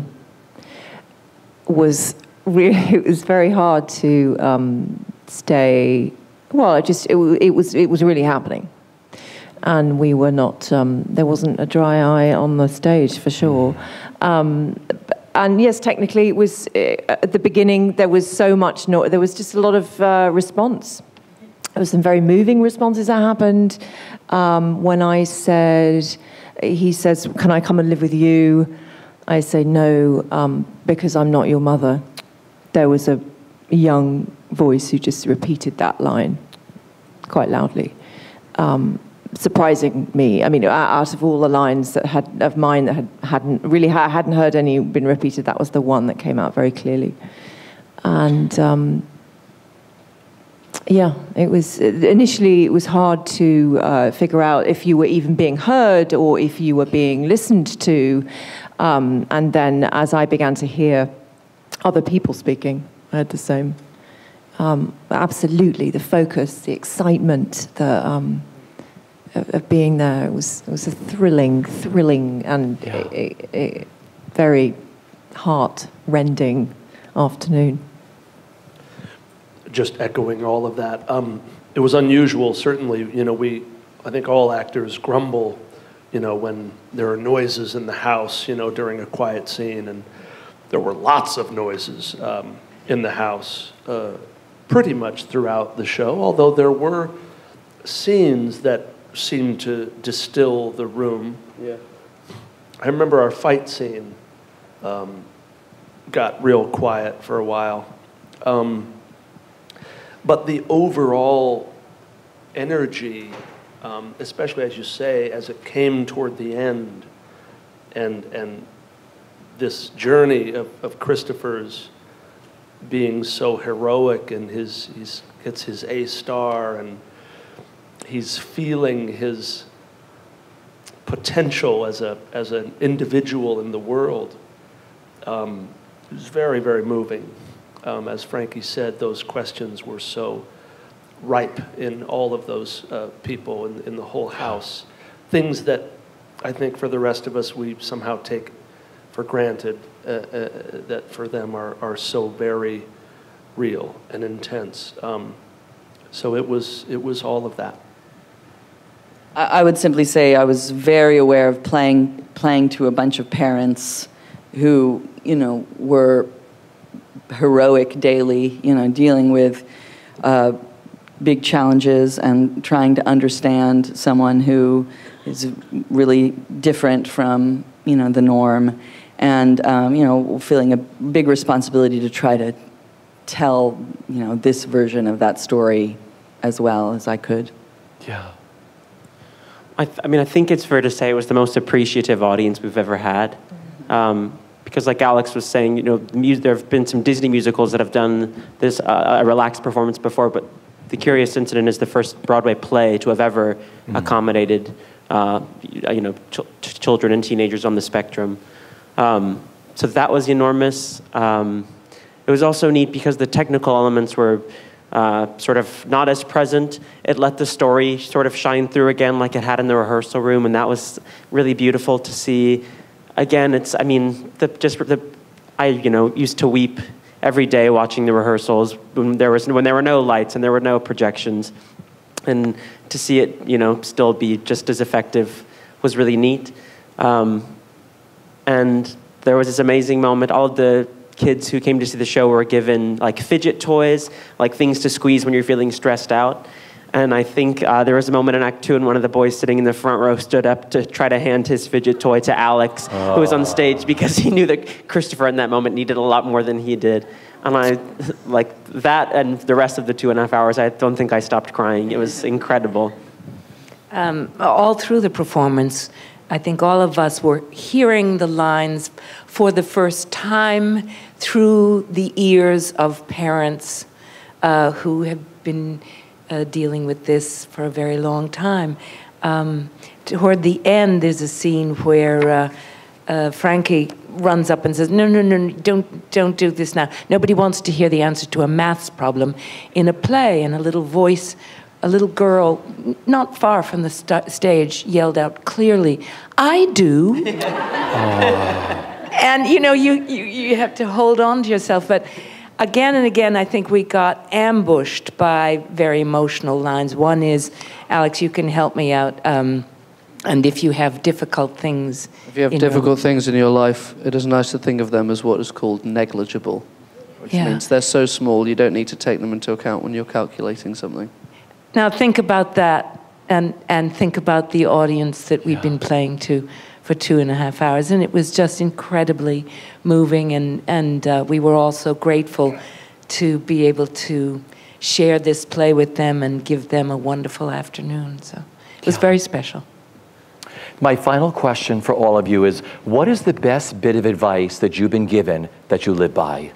was really, it was very hard to um, stay, well, it just, it, it was it was really happening. And we were not, um, there wasn't a dry eye on the stage, for sure. Um, and yes, technically it was, uh, at the beginning, there was so much, no, there was just a lot of uh, response. There was some very moving responses that happened. Um, when I said, he says, can I come and live with you? I say, no, um, because I'm not your mother. There was a young voice who just repeated that line quite loudly, um, surprising me. I mean, out of all the lines that had of mine that had, hadn't really ha hadn't heard any been repeated, that was the one that came out very clearly. And um, yeah, it was initially it was hard to uh, figure out if you were even being heard or if you were being listened to. Um, and then as I began to hear other people speaking, I had the same. Um, absolutely, the focus, the excitement, the um, of, of being there. It was it was a thrilling, thrilling, and yeah. a, a, a very heart-rending afternoon. Just echoing all of that, um, it was unusual. Certainly, you know, we, I think all actors grumble, you know, when there are noises in the house, you know, during a quiet scene, and there were lots of noises um, in the house uh, pretty much throughout the show, although there were scenes that seemed to distill the room. Yeah. I remember our fight scene um, got real quiet for a while. Um, but the overall energy, Um, especially as you say, as it came toward the end, and and this journey of, of Christopher's being so heroic, and his he's gets his A star, and he's feeling his potential as a as an individual in the world. Um, it was very, very moving. Um, as Frankie said, those questions were so ripe in all of those uh, people in, in the whole house. Things that I think for the rest of us we somehow take for granted, uh, uh, that for them are, are so very real and intense. Um, so it was, it was all of that. I would simply say I was very aware of playing playing to a bunch of parents who, you know, were heroic daily, you know, dealing with uh, big challenges and trying to understand someone who is really different from, you know, the norm, and um, you know, feeling a big responsibility to try to tell, you know, this version of that story as well as I could. Yeah. I, th I mean, I think it's fair to say it was the most appreciative audience we've ever had. Um, because like Alex was saying, you know, the there have been some Disney musicals that have done this, uh, a relaxed performance before, but The Curious Incident is the first Broadway play to have ever mm. accommodated, uh, you know, ch children and teenagers on the spectrum. Um, so that was enormous. Um, it was also neat because the technical elements were Uh, sort of not as present. It let the story sort of shine through again like it had in the rehearsal room, and that was really beautiful to see. Again, it's, I mean, the, just the, I, you know, used to weep every day watching the rehearsals when there was, when there were no lights and there were no projections. And to see it, you know, still be just as effective was really neat. Um, and there was this amazing moment. All of the kids who came to see the show were given like fidget toys, like things to squeeze when you're feeling stressed out. And I think uh, there was a moment in Act Two, and one of the boys sitting in the front row stood up to try to hand his fidget toy to Alex, oh. who was on stage, because he knew that Christopher in that moment needed a lot more than he did. And I, like that, and the rest of the two and a half hours, I don't think I stopped crying. It was incredible. Um, all through the performance, I think all of us were hearing the lines for the first time through the ears of parents uh, who have been uh, dealing with this for a very long time. Um, toward the end, there's a scene where uh, uh, Frankie runs up and says, no, no, no, don't, don't do this now. Nobody wants to hear the answer to a maths problem in a play, and a little voice, a little girl not far from the st stage yelled out clearly, I do. Oh. And, you know, you, you, you have to hold on to yourself. But again and again, I think we got ambushed by very emotional lines. One is, Alex, you can help me out. Um, and if you have difficult things... If you have in difficult your... things in your life, it is nice to think of them as what is called negligible. Which yeah. means they're so small, you don't need to take them into account when you're calculating something. Now think about that, and, and think about the audience that we've yeah. been playing to for two and a half hours, and it was just incredibly moving, and, and uh, we were all so grateful to be able to share this play with them and give them a wonderful afternoon. So it was yeah. very special. My final question for all of you is, what is the best bit of advice that you've been given that you live by?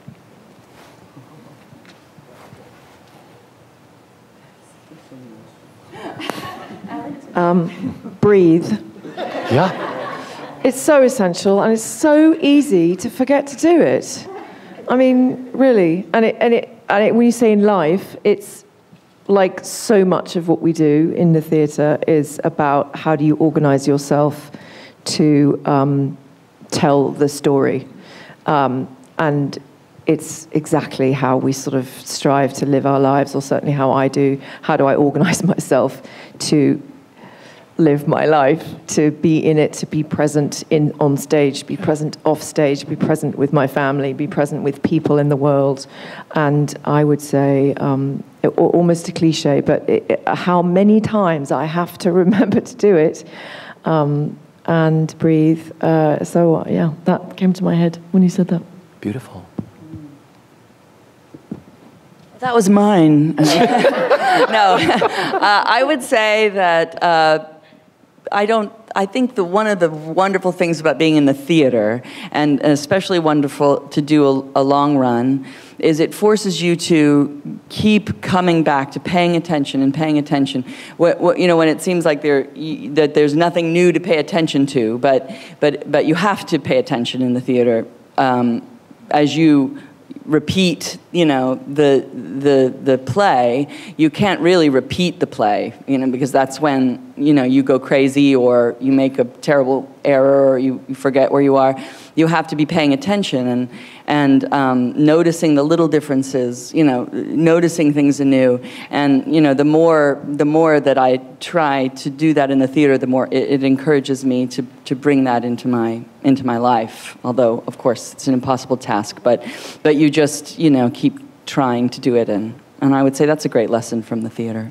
Um, breathe. Yeah. It's so essential, and it's so easy to forget to do it. I mean, really. And it, and it, and it, when you say in life, it's like so much of what we do in the theatre is about how do you organize yourself to um, tell the story. Um, and it's exactly how we sort of strive to live our lives, or certainly how I do. How do I organize myself to live my life, to be in it, to be present in on stage, be present off stage, be present with my family, be present with people in the world. And I would say, um, it, almost a cliche, but it, it, how many times I have to remember to do it um, and breathe. Uh, so uh, yeah, that came to my head when you said that. Beautiful. That was mine. No, uh, I would say that uh, I don't, I think the, one of the wonderful things about being in the theater, and especially wonderful to do a, a long run, is it forces you to keep coming back to paying attention and paying attention. What, what, you know, when it seems like there, that there's nothing new to pay attention to, but, but, but you have to pay attention in the theater um, as you repeat, you know, the the the play. You can't really repeat the play, you know, because that's when you know, you go crazy or you make a terrible error or you, you forget where you are. You have to be paying attention and, and um, noticing the little differences, you know, noticing things anew. And, you know, the more, the more that I try to do that in the theater, the more it, it encourages me to, to bring that into my, into my life. Although, of course, it's an impossible task, but, but you just, you know, keep trying to do it. And, and I would say that's a great lesson from the theater.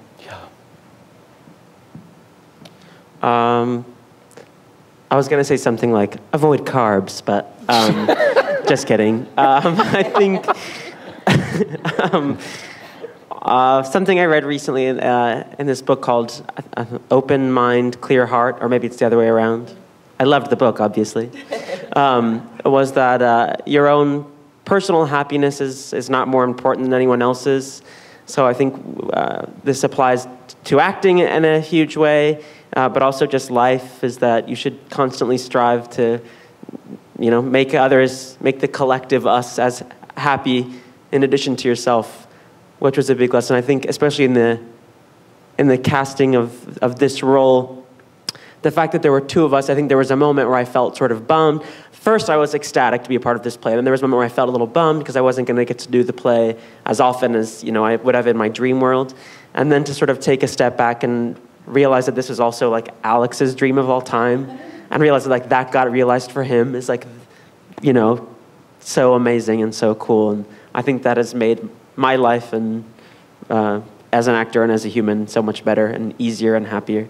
Um, I was going to say something like, avoid carbs, but um, just kidding. Um, I think um, uh, something I read recently in, uh, in this book called uh, Open Mind, Clear Heart, or maybe it's the other way around. I loved the book, obviously. Um, was that uh, your own personal happiness is, is not more important than anyone else's. So I think uh, this applies to acting in a huge way. Uh, but also just life is that you should constantly strive to, you know, make others, make the collective us as happy in addition to yourself, which was a big lesson. I think especially in the, in the casting of, of this role, the fact that there were two of us, I think there was a moment where I felt sort of bummed. First, I was ecstatic to be a part of this play, and there was a moment where I felt a little bummed because I wasn't going to get to do the play as often as, you know, I would have in my dream world. And then to sort of take a step back and realize that this was also like Alex's dream of all time, and realize that like that got realized for him is like, you know, so amazing and so cool. And I think that has made my life and uh, as an actor and as a human so much better and easier and happier.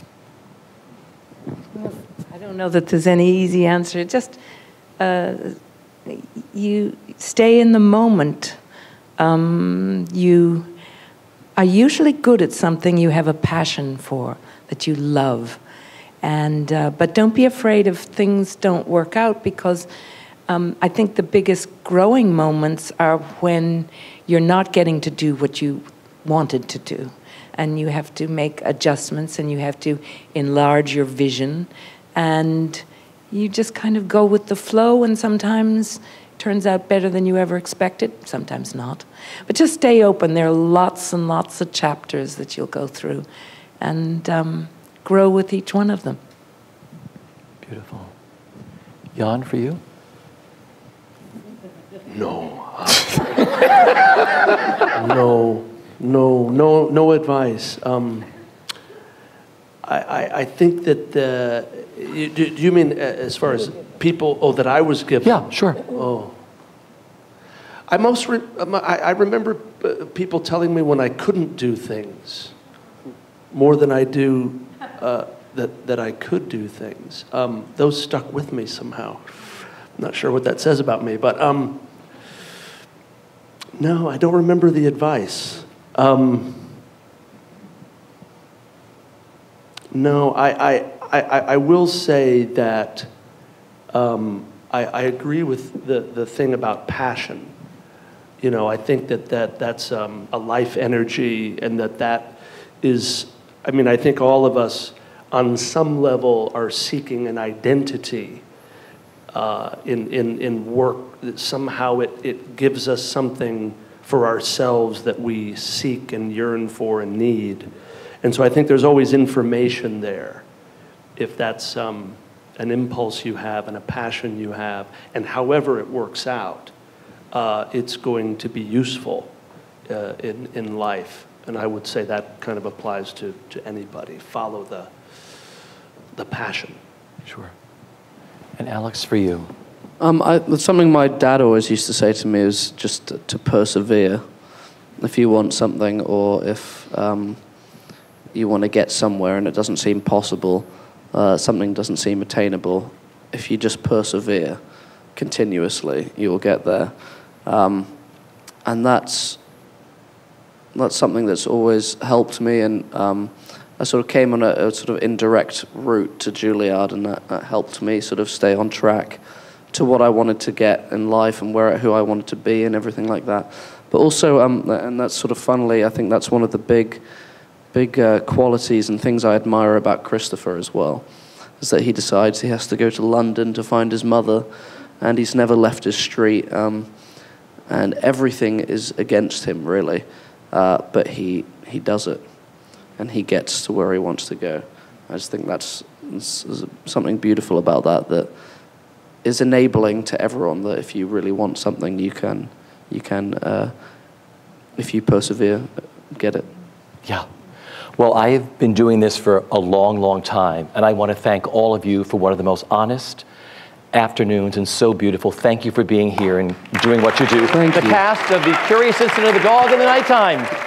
I don't know that there's any easy answer. Just uh, you stay in the moment. Um, you are usually good at something you have a passion for, that you love. And, uh, but don't be afraid if things don't work out, because um, I think the biggest growing moments are when you're not getting to do what you wanted to do. And you have to make adjustments and you have to enlarge your vision. And you just kind of go with the flow, and sometimes turns out better than you ever expected, sometimes not. But just stay open. There are lots and lots of chapters that you'll go through, and um, grow with each one of them. Beautiful. Jan, for you? No. no, no, no, no advice. Um, I, I, I think that the, you, do, do you mean as far as people, oh, that I was given? Yeah, sure. Oh. I most, re I, I remember people telling me when I couldn't do things more than I do, uh, that, that I could do things. Um, those stuck with me somehow. I'm not sure what that says about me, but um, no, I don't remember the advice. Um, no, I, I, I, I will say that um, I, I agree with the, the thing about passion. You know, I think that, that that's um, a life energy, and that that is, I mean, I think all of us on some level are seeking an identity uh, in, in, in work. That somehow it, it gives us something for ourselves that we seek and yearn for and need. And so I think there's always information there, if that's um, an impulse you have and a passion you have, and however it works out, uh, it's going to be useful uh, in, in life. And I would say that kind of applies to, to anybody. Follow the, the passion. Sure. And Alex, for you? Um, I, something my dad always used to say to me is just to, to persevere. If you want something, or if um, you want to get somewhere and it doesn't seem possible, uh, something doesn't seem attainable, if you just persevere continuously, you will get there. Um, and that's that's something that's always helped me, and um, I sort of came on a, a sort of indirect route to Juilliard, and that, that helped me sort of stay on track to what I wanted to get in life and where who I wanted to be and everything like that. But also, um, and that's sort of funnily, I think that's one of the big, big uh, qualities and things I admire about Christopher as well, is that he decides he has to go to London to find his mother, and he's never left his street, um, and everything is against him, really. Uh, but he, he does it, and he gets to where he wants to go. I just think that's, that's something beautiful about that, that is enabling to everyone, that if you really want something, you can, you can uh, if you persevere, get it. Yeah. Well, I've been doing this for a long, long time, and I want to thank all of you for one of the most honest afternoons and so beautiful. Thank you for being here and doing what you do. Thank the you. cast of The Curious Incident of the Dog in the Nighttime.